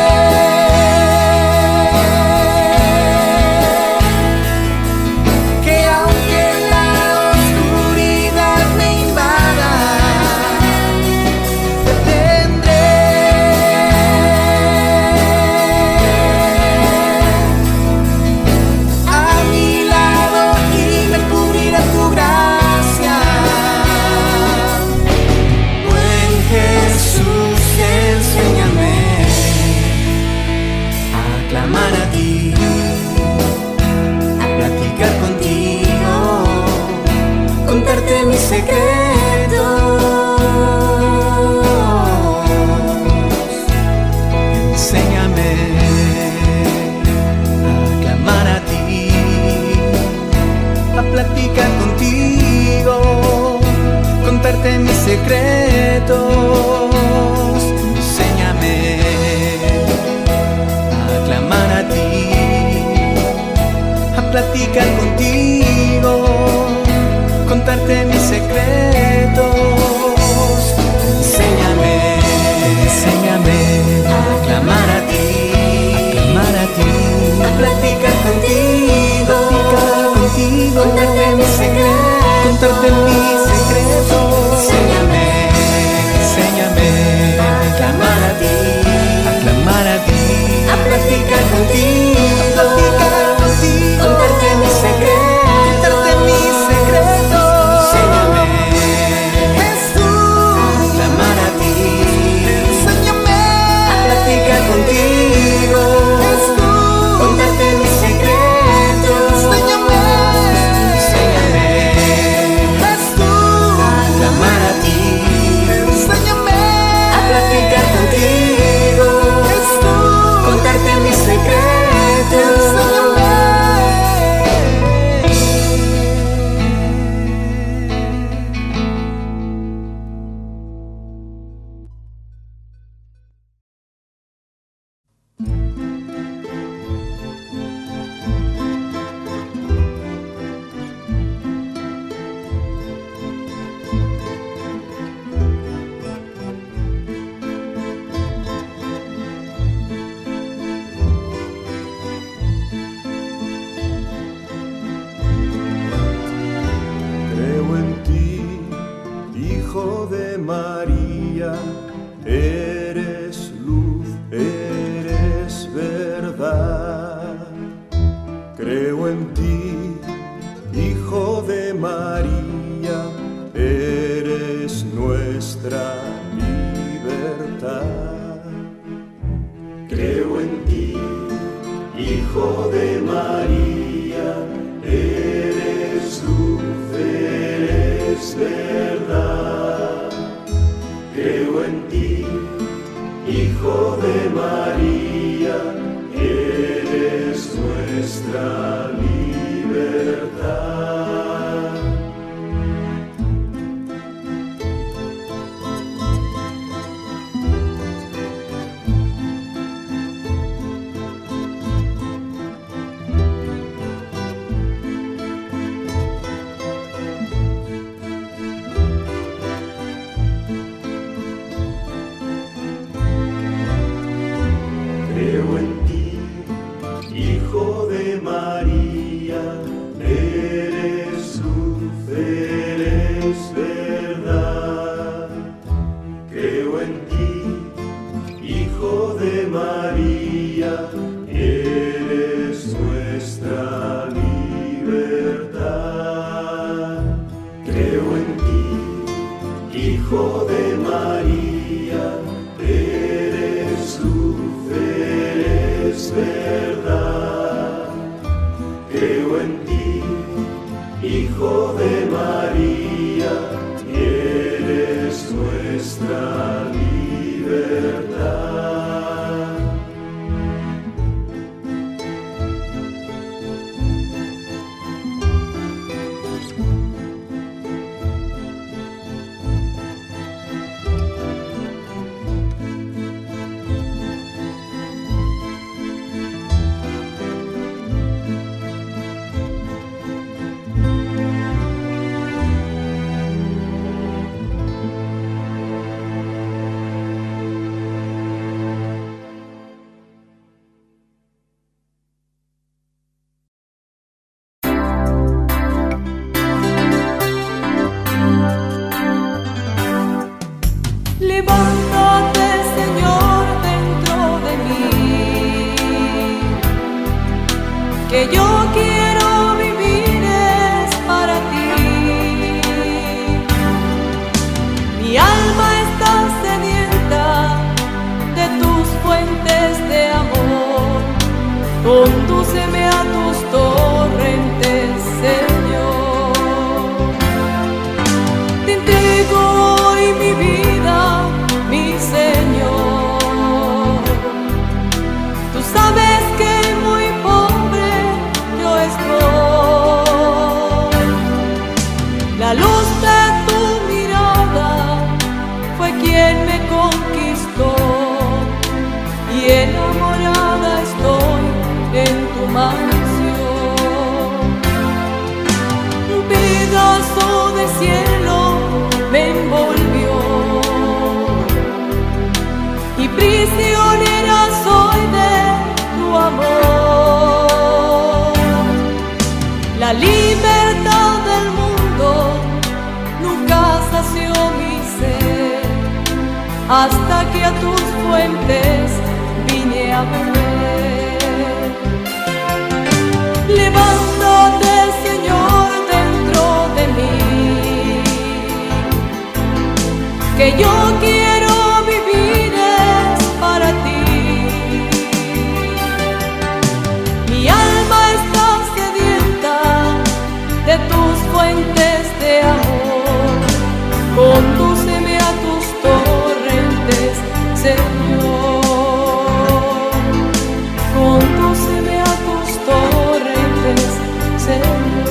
mis secretos, enséñame a clamar a ti, a platicar contigo, contarte mis secretos, enséñame, enséñame a clamar a ti, a clamar a ti, a platicar contigo, platicar contigo, contarte mis secretos, contarte mis secretos. Enséñame, enséñame a clamar a ti, a clamar a ti, a platicar contigo, a platicar contigo, contarte mis secretos, contarte mis secretos. Enséñame, Jesús, a clamar a ti, enséñame a platicar contigo, Jesús, contarte mis secretos. Enséñame, enséñame, Jesús, a clamar a ti, enséñame a platicar contigo, Jesús, contarte mis secretos. Creo en ti, Hijo de María, eres luz, eres verdad. Creo en ti, Hijo de María, eres nuestra libertad. Creo en ti, Hijo de María, eres luz, eres verdad. Creo en ti, Hijo de María, eres nuestra libertad. Levántate, Señor, dentro de mí, que yo quiero vivir es para ti. Mi alma está sedienta de tus fuentes de amor, condúceme a tus torrentes, Señor. Te entrego hoy mi vida, mi Señor. Tú sabes que muy pobre yo estoy. La luz de tu mirada fue quien me conquistó, y enamorada estoy en tu mansión. Un pedazo de cielo me envolvió, y prisionera soy de tu amor. La libertad del mundo nunca sació mi sed, hasta que a tus fuentes vine a beber. Levántate, Señor, dentro de mí, que yo quiero vivir es para ti. Mi alma está sedienta de tus fuentes de amor, condúceme a tus torrentes, Señor. Condúceme a tus torrentes, Señor.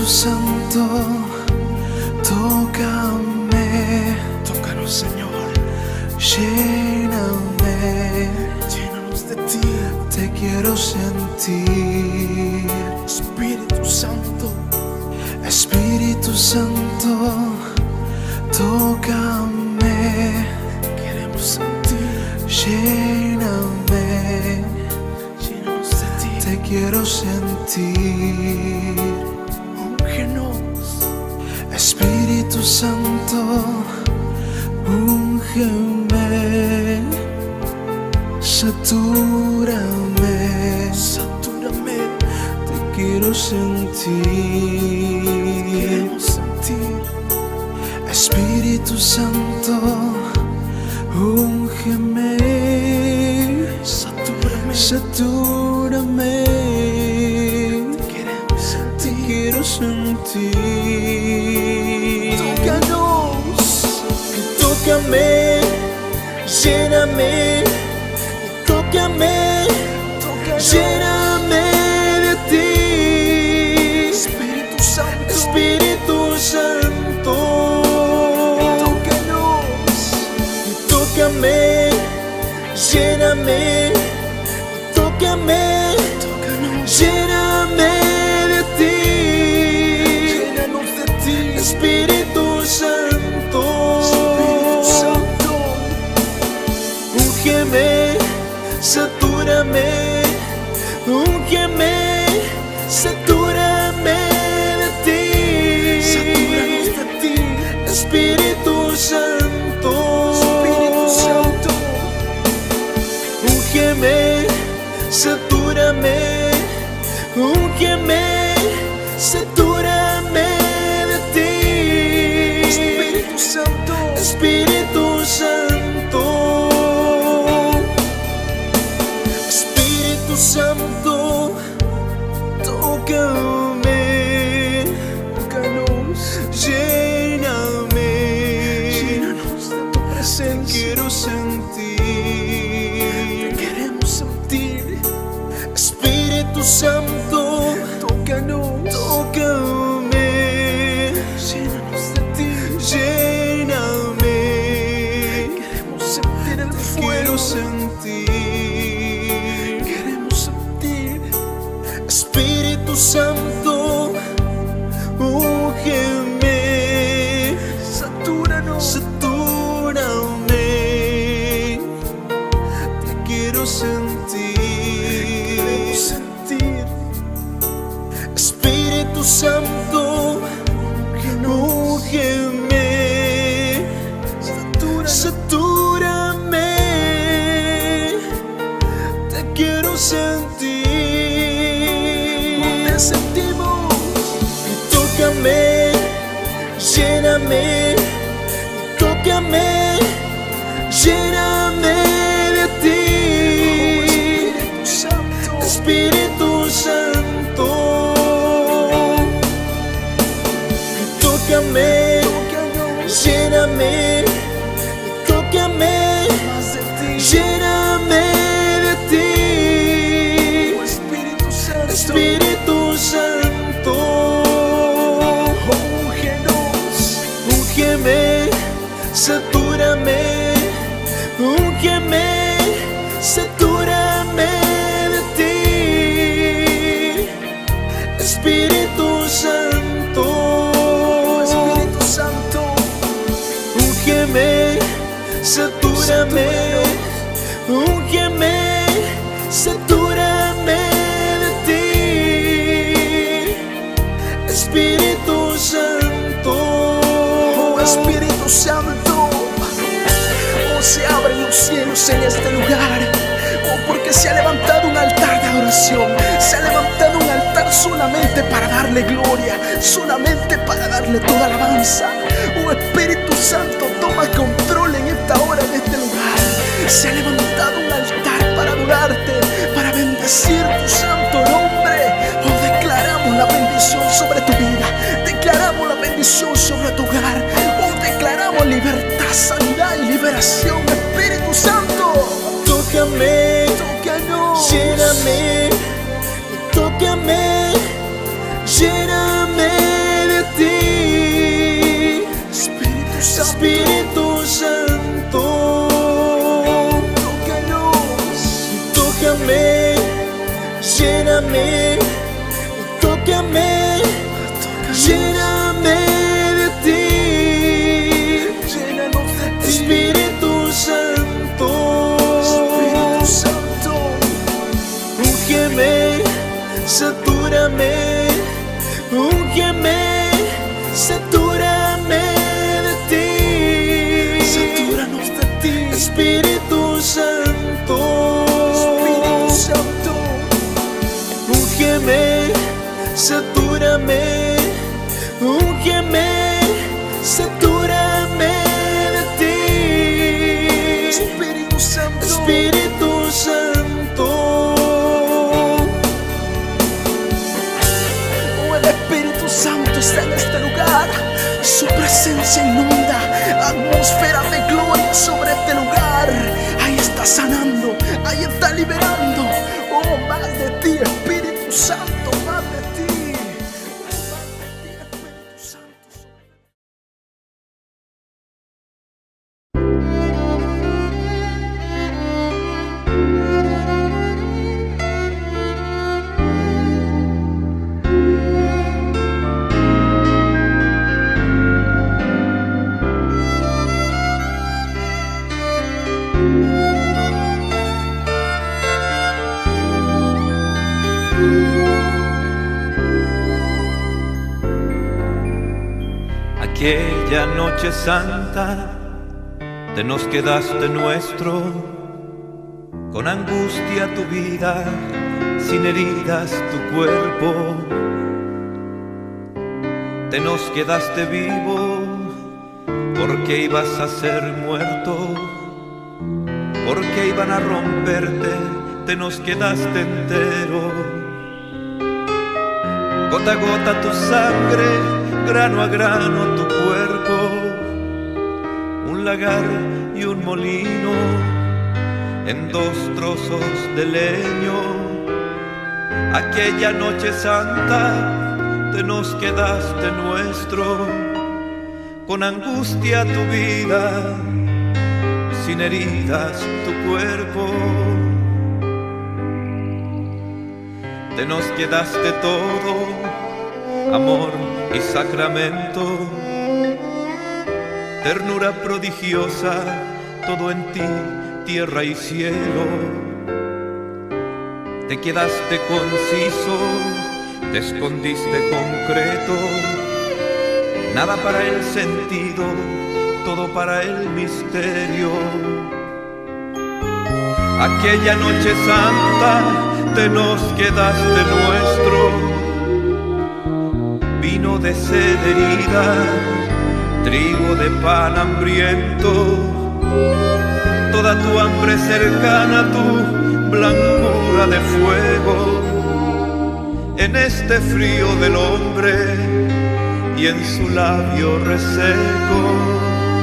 Santo, tócame, tócanos, Señor, lléname, llénanos de ti, te quiero sentir. Espíritu Santo, Espíritu Santo, tócame, queremos sentir, lléname, llénanos de ti, te quiero sentir. Espíritu Santo, úngeme, satúrame, satúrame, te quiero sentir, queremos sentir. Espíritu Santo, úngeme, satúrame, satúrame, te queremos sentir, te quiero sentir. Tócame, lléname, tócame, lléname de ti. Espíritu Santo, Espíritu Santo, tócanos, tócame, lléname, tócame, lléname de ti, llénanos de ti, Espíritu Santo. Úngeme, satúrame, úngeme, satúrame de ti, satúranos de ti, Espíritu Santo, Espíritu Santo. Úngeme, satúrame, úngeme, satúrame de ti, Espíritu Santo, Espíritu Santo. Santo, tócame, tócanos, lléname, llénanos de tu presencia, quiero sentir, queremos sentir. Espíritu Santo, tócanos, tócame, llénanos de ti, lléname, queremos sentir el fuego, quiero sentir. Espíritu Santo, úngeme, satúranos, satúrame, te quiero sentir, queremos sentir. Espíritu Santo, úngeme, satúrame, satúrame, te quiero sentir. Sentimos, tócame, lléname, tócame, lléname de ti, Espíritu Santo, tócame, lléname, tócame, lléname de ti, Espíritu Santo, Espíritu Santo, úngenos, úngeme, satúrame, úngeme, satúrame de ti, Espíritu Santo, Espíritu Santo, úngeme, satúrame, úngeme, satúrame de ti, Espíritu Santo, oh Espíritu Santo, oh se abren los cielos en este lugar, oh porque se ha levantado un altar de adoración, se ha levantado un altar solamente para darle gloria, solamente para darle toda alabanza. Oh Espíritu Santo, toma control en esta hora, en este lugar. Se ha levantado un altar para adorarte, para bendecir tu santo nombre. Oh, declaramos la bendición sobre tu vida, declaramos la bendición sobre tu hogar. Oh, declaramos libertad, sanidad y liberación. Espíritu Santo, tócame, tócanos, lléname, tócame, lléname se inunda, atmósfera de gloria sobre este lugar. Ahí está sanando, ahí está liberando. Oh, más de ti, Espíritu Santo, más de ti, más de ti, Espíritu Santo. Aquella noche santa te nos quedaste nuestro, con angustia tu vida, sin heridas tu cuerpo. Te nos quedaste vivo porque ibas a ser muerto, porque iban a romperte, te nos quedaste entero. Gota a gota tu sangre, grano a grano tu cuerpo, un lagar y un molino en dos trozos de leño. Aquella noche santa te nos quedaste nuestro, con angustia tu vida, sin heridas tu cuerpo. Te nos quedaste todo, amor y sacramento, ternura prodigiosa, todo en ti, tierra y cielo. Te quedaste conciso, te escondiste concreto, nada para el sentido, todo para el misterio. Aquella noche santa te nos quedaste nuestro, vino de sed herida, trigo de pan hambriento, toda tu hambre cercana, tu blancura de fuego, en este frío del hombre y en su labio reseco.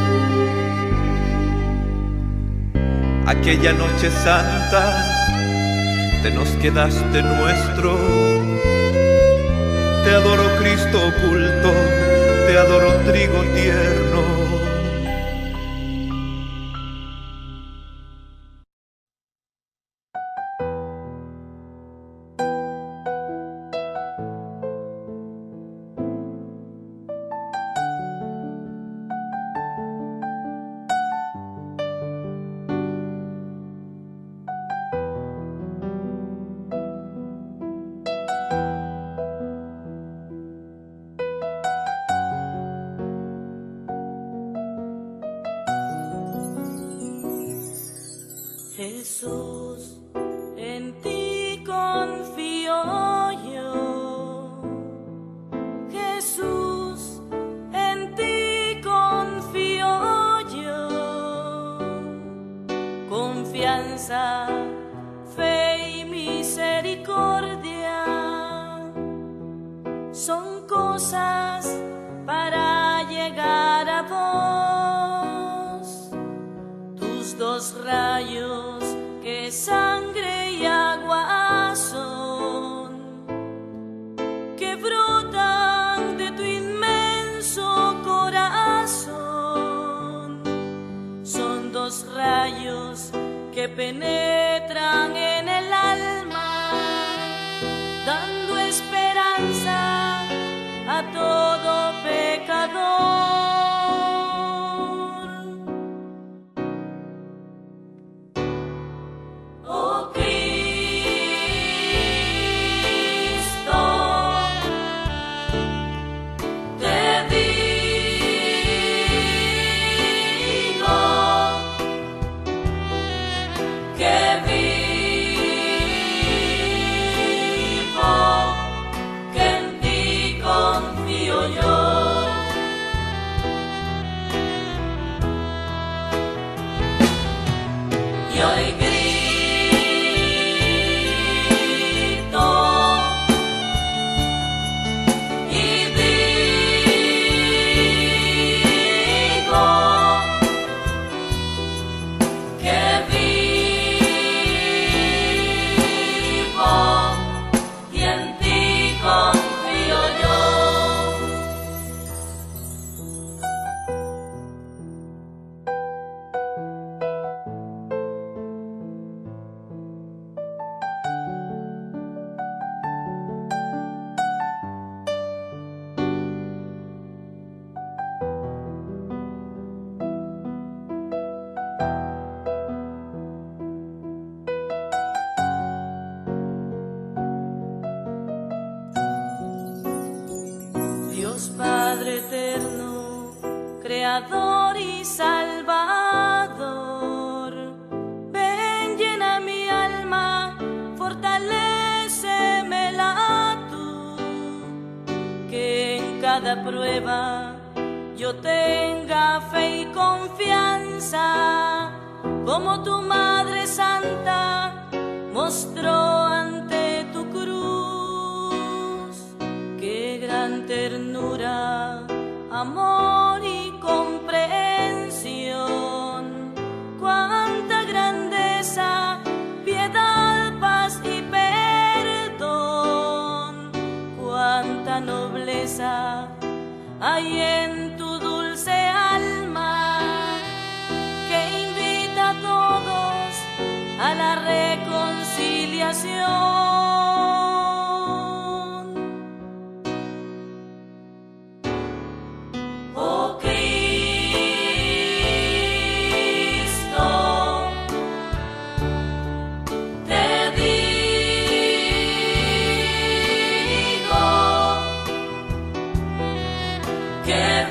Aquella noche santa te nos quedaste nuestro. Te adoro Cristo oculto, te adoro trigo tierno. Jesús, en ti confío yo. Jesús, en ti confío yo. Confianza, fe y misericordia son cosas para llegar a vos. Tus dos rayos que sangre y agua son, que brotan de tu inmenso corazón. Son dos rayos que penetran en el alma, dando esperanza a todo pecador. Jesús, Creador y Salvador, ven, llena mi alma, fortalécemela tú, que en cada prueba yo tenga fe y confianza, como tu Madre Santa mostró ante tu cruz. Qué gran ternura, amor y comprensión, cuánta grandeza, piedad, paz y perdón, cuánta nobleza hay en tu dulce alma, que invita a todos a la reconciliación. Oh Cristo, te digo que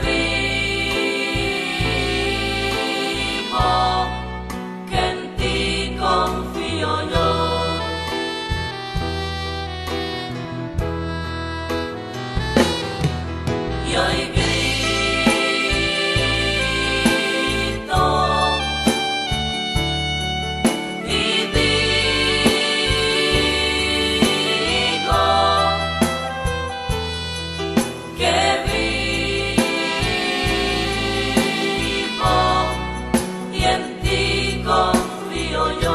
vivo, que en ti confío yo. Y hoy grito y digo que vivo y en ti confío yo.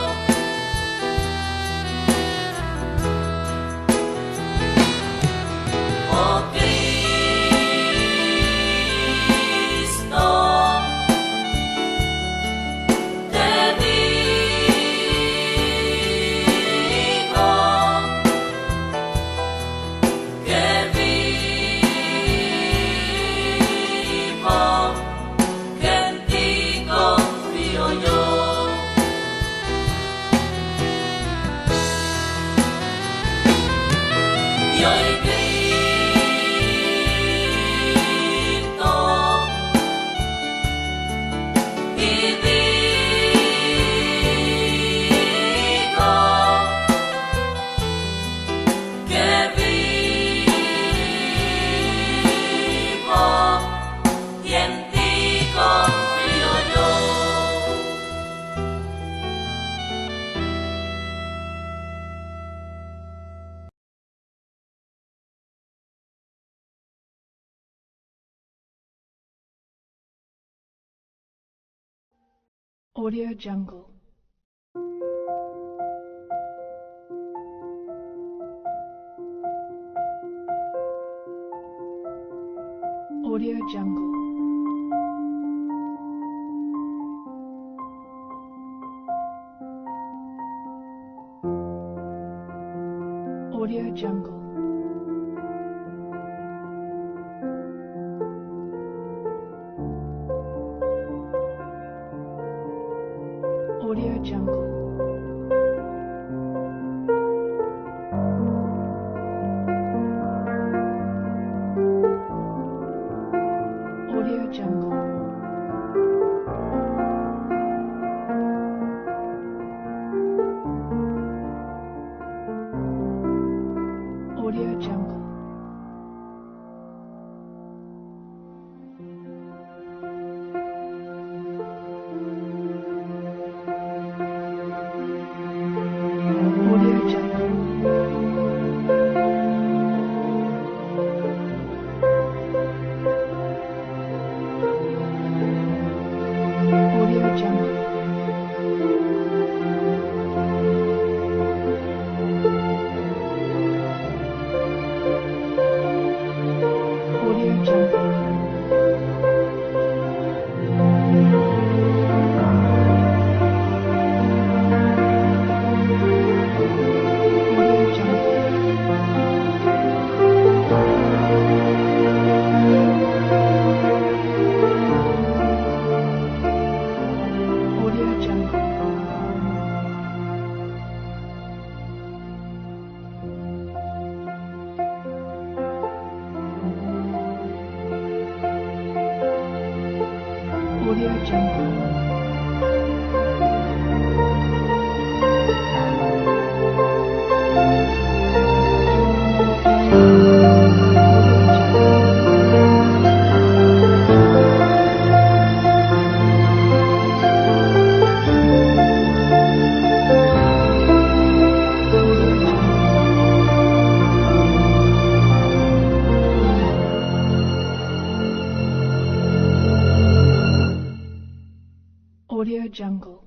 Oh Cristo, te digo que vivo, que en ti confío yo. Y hoy grito y digo que vivo y en ti confío yo. Audio Jungle. Audio Jungle. Audio Jungle. Audio Jungle. Audio Jungle. Audio Jungle. Audio Jungle. Audio Jungle.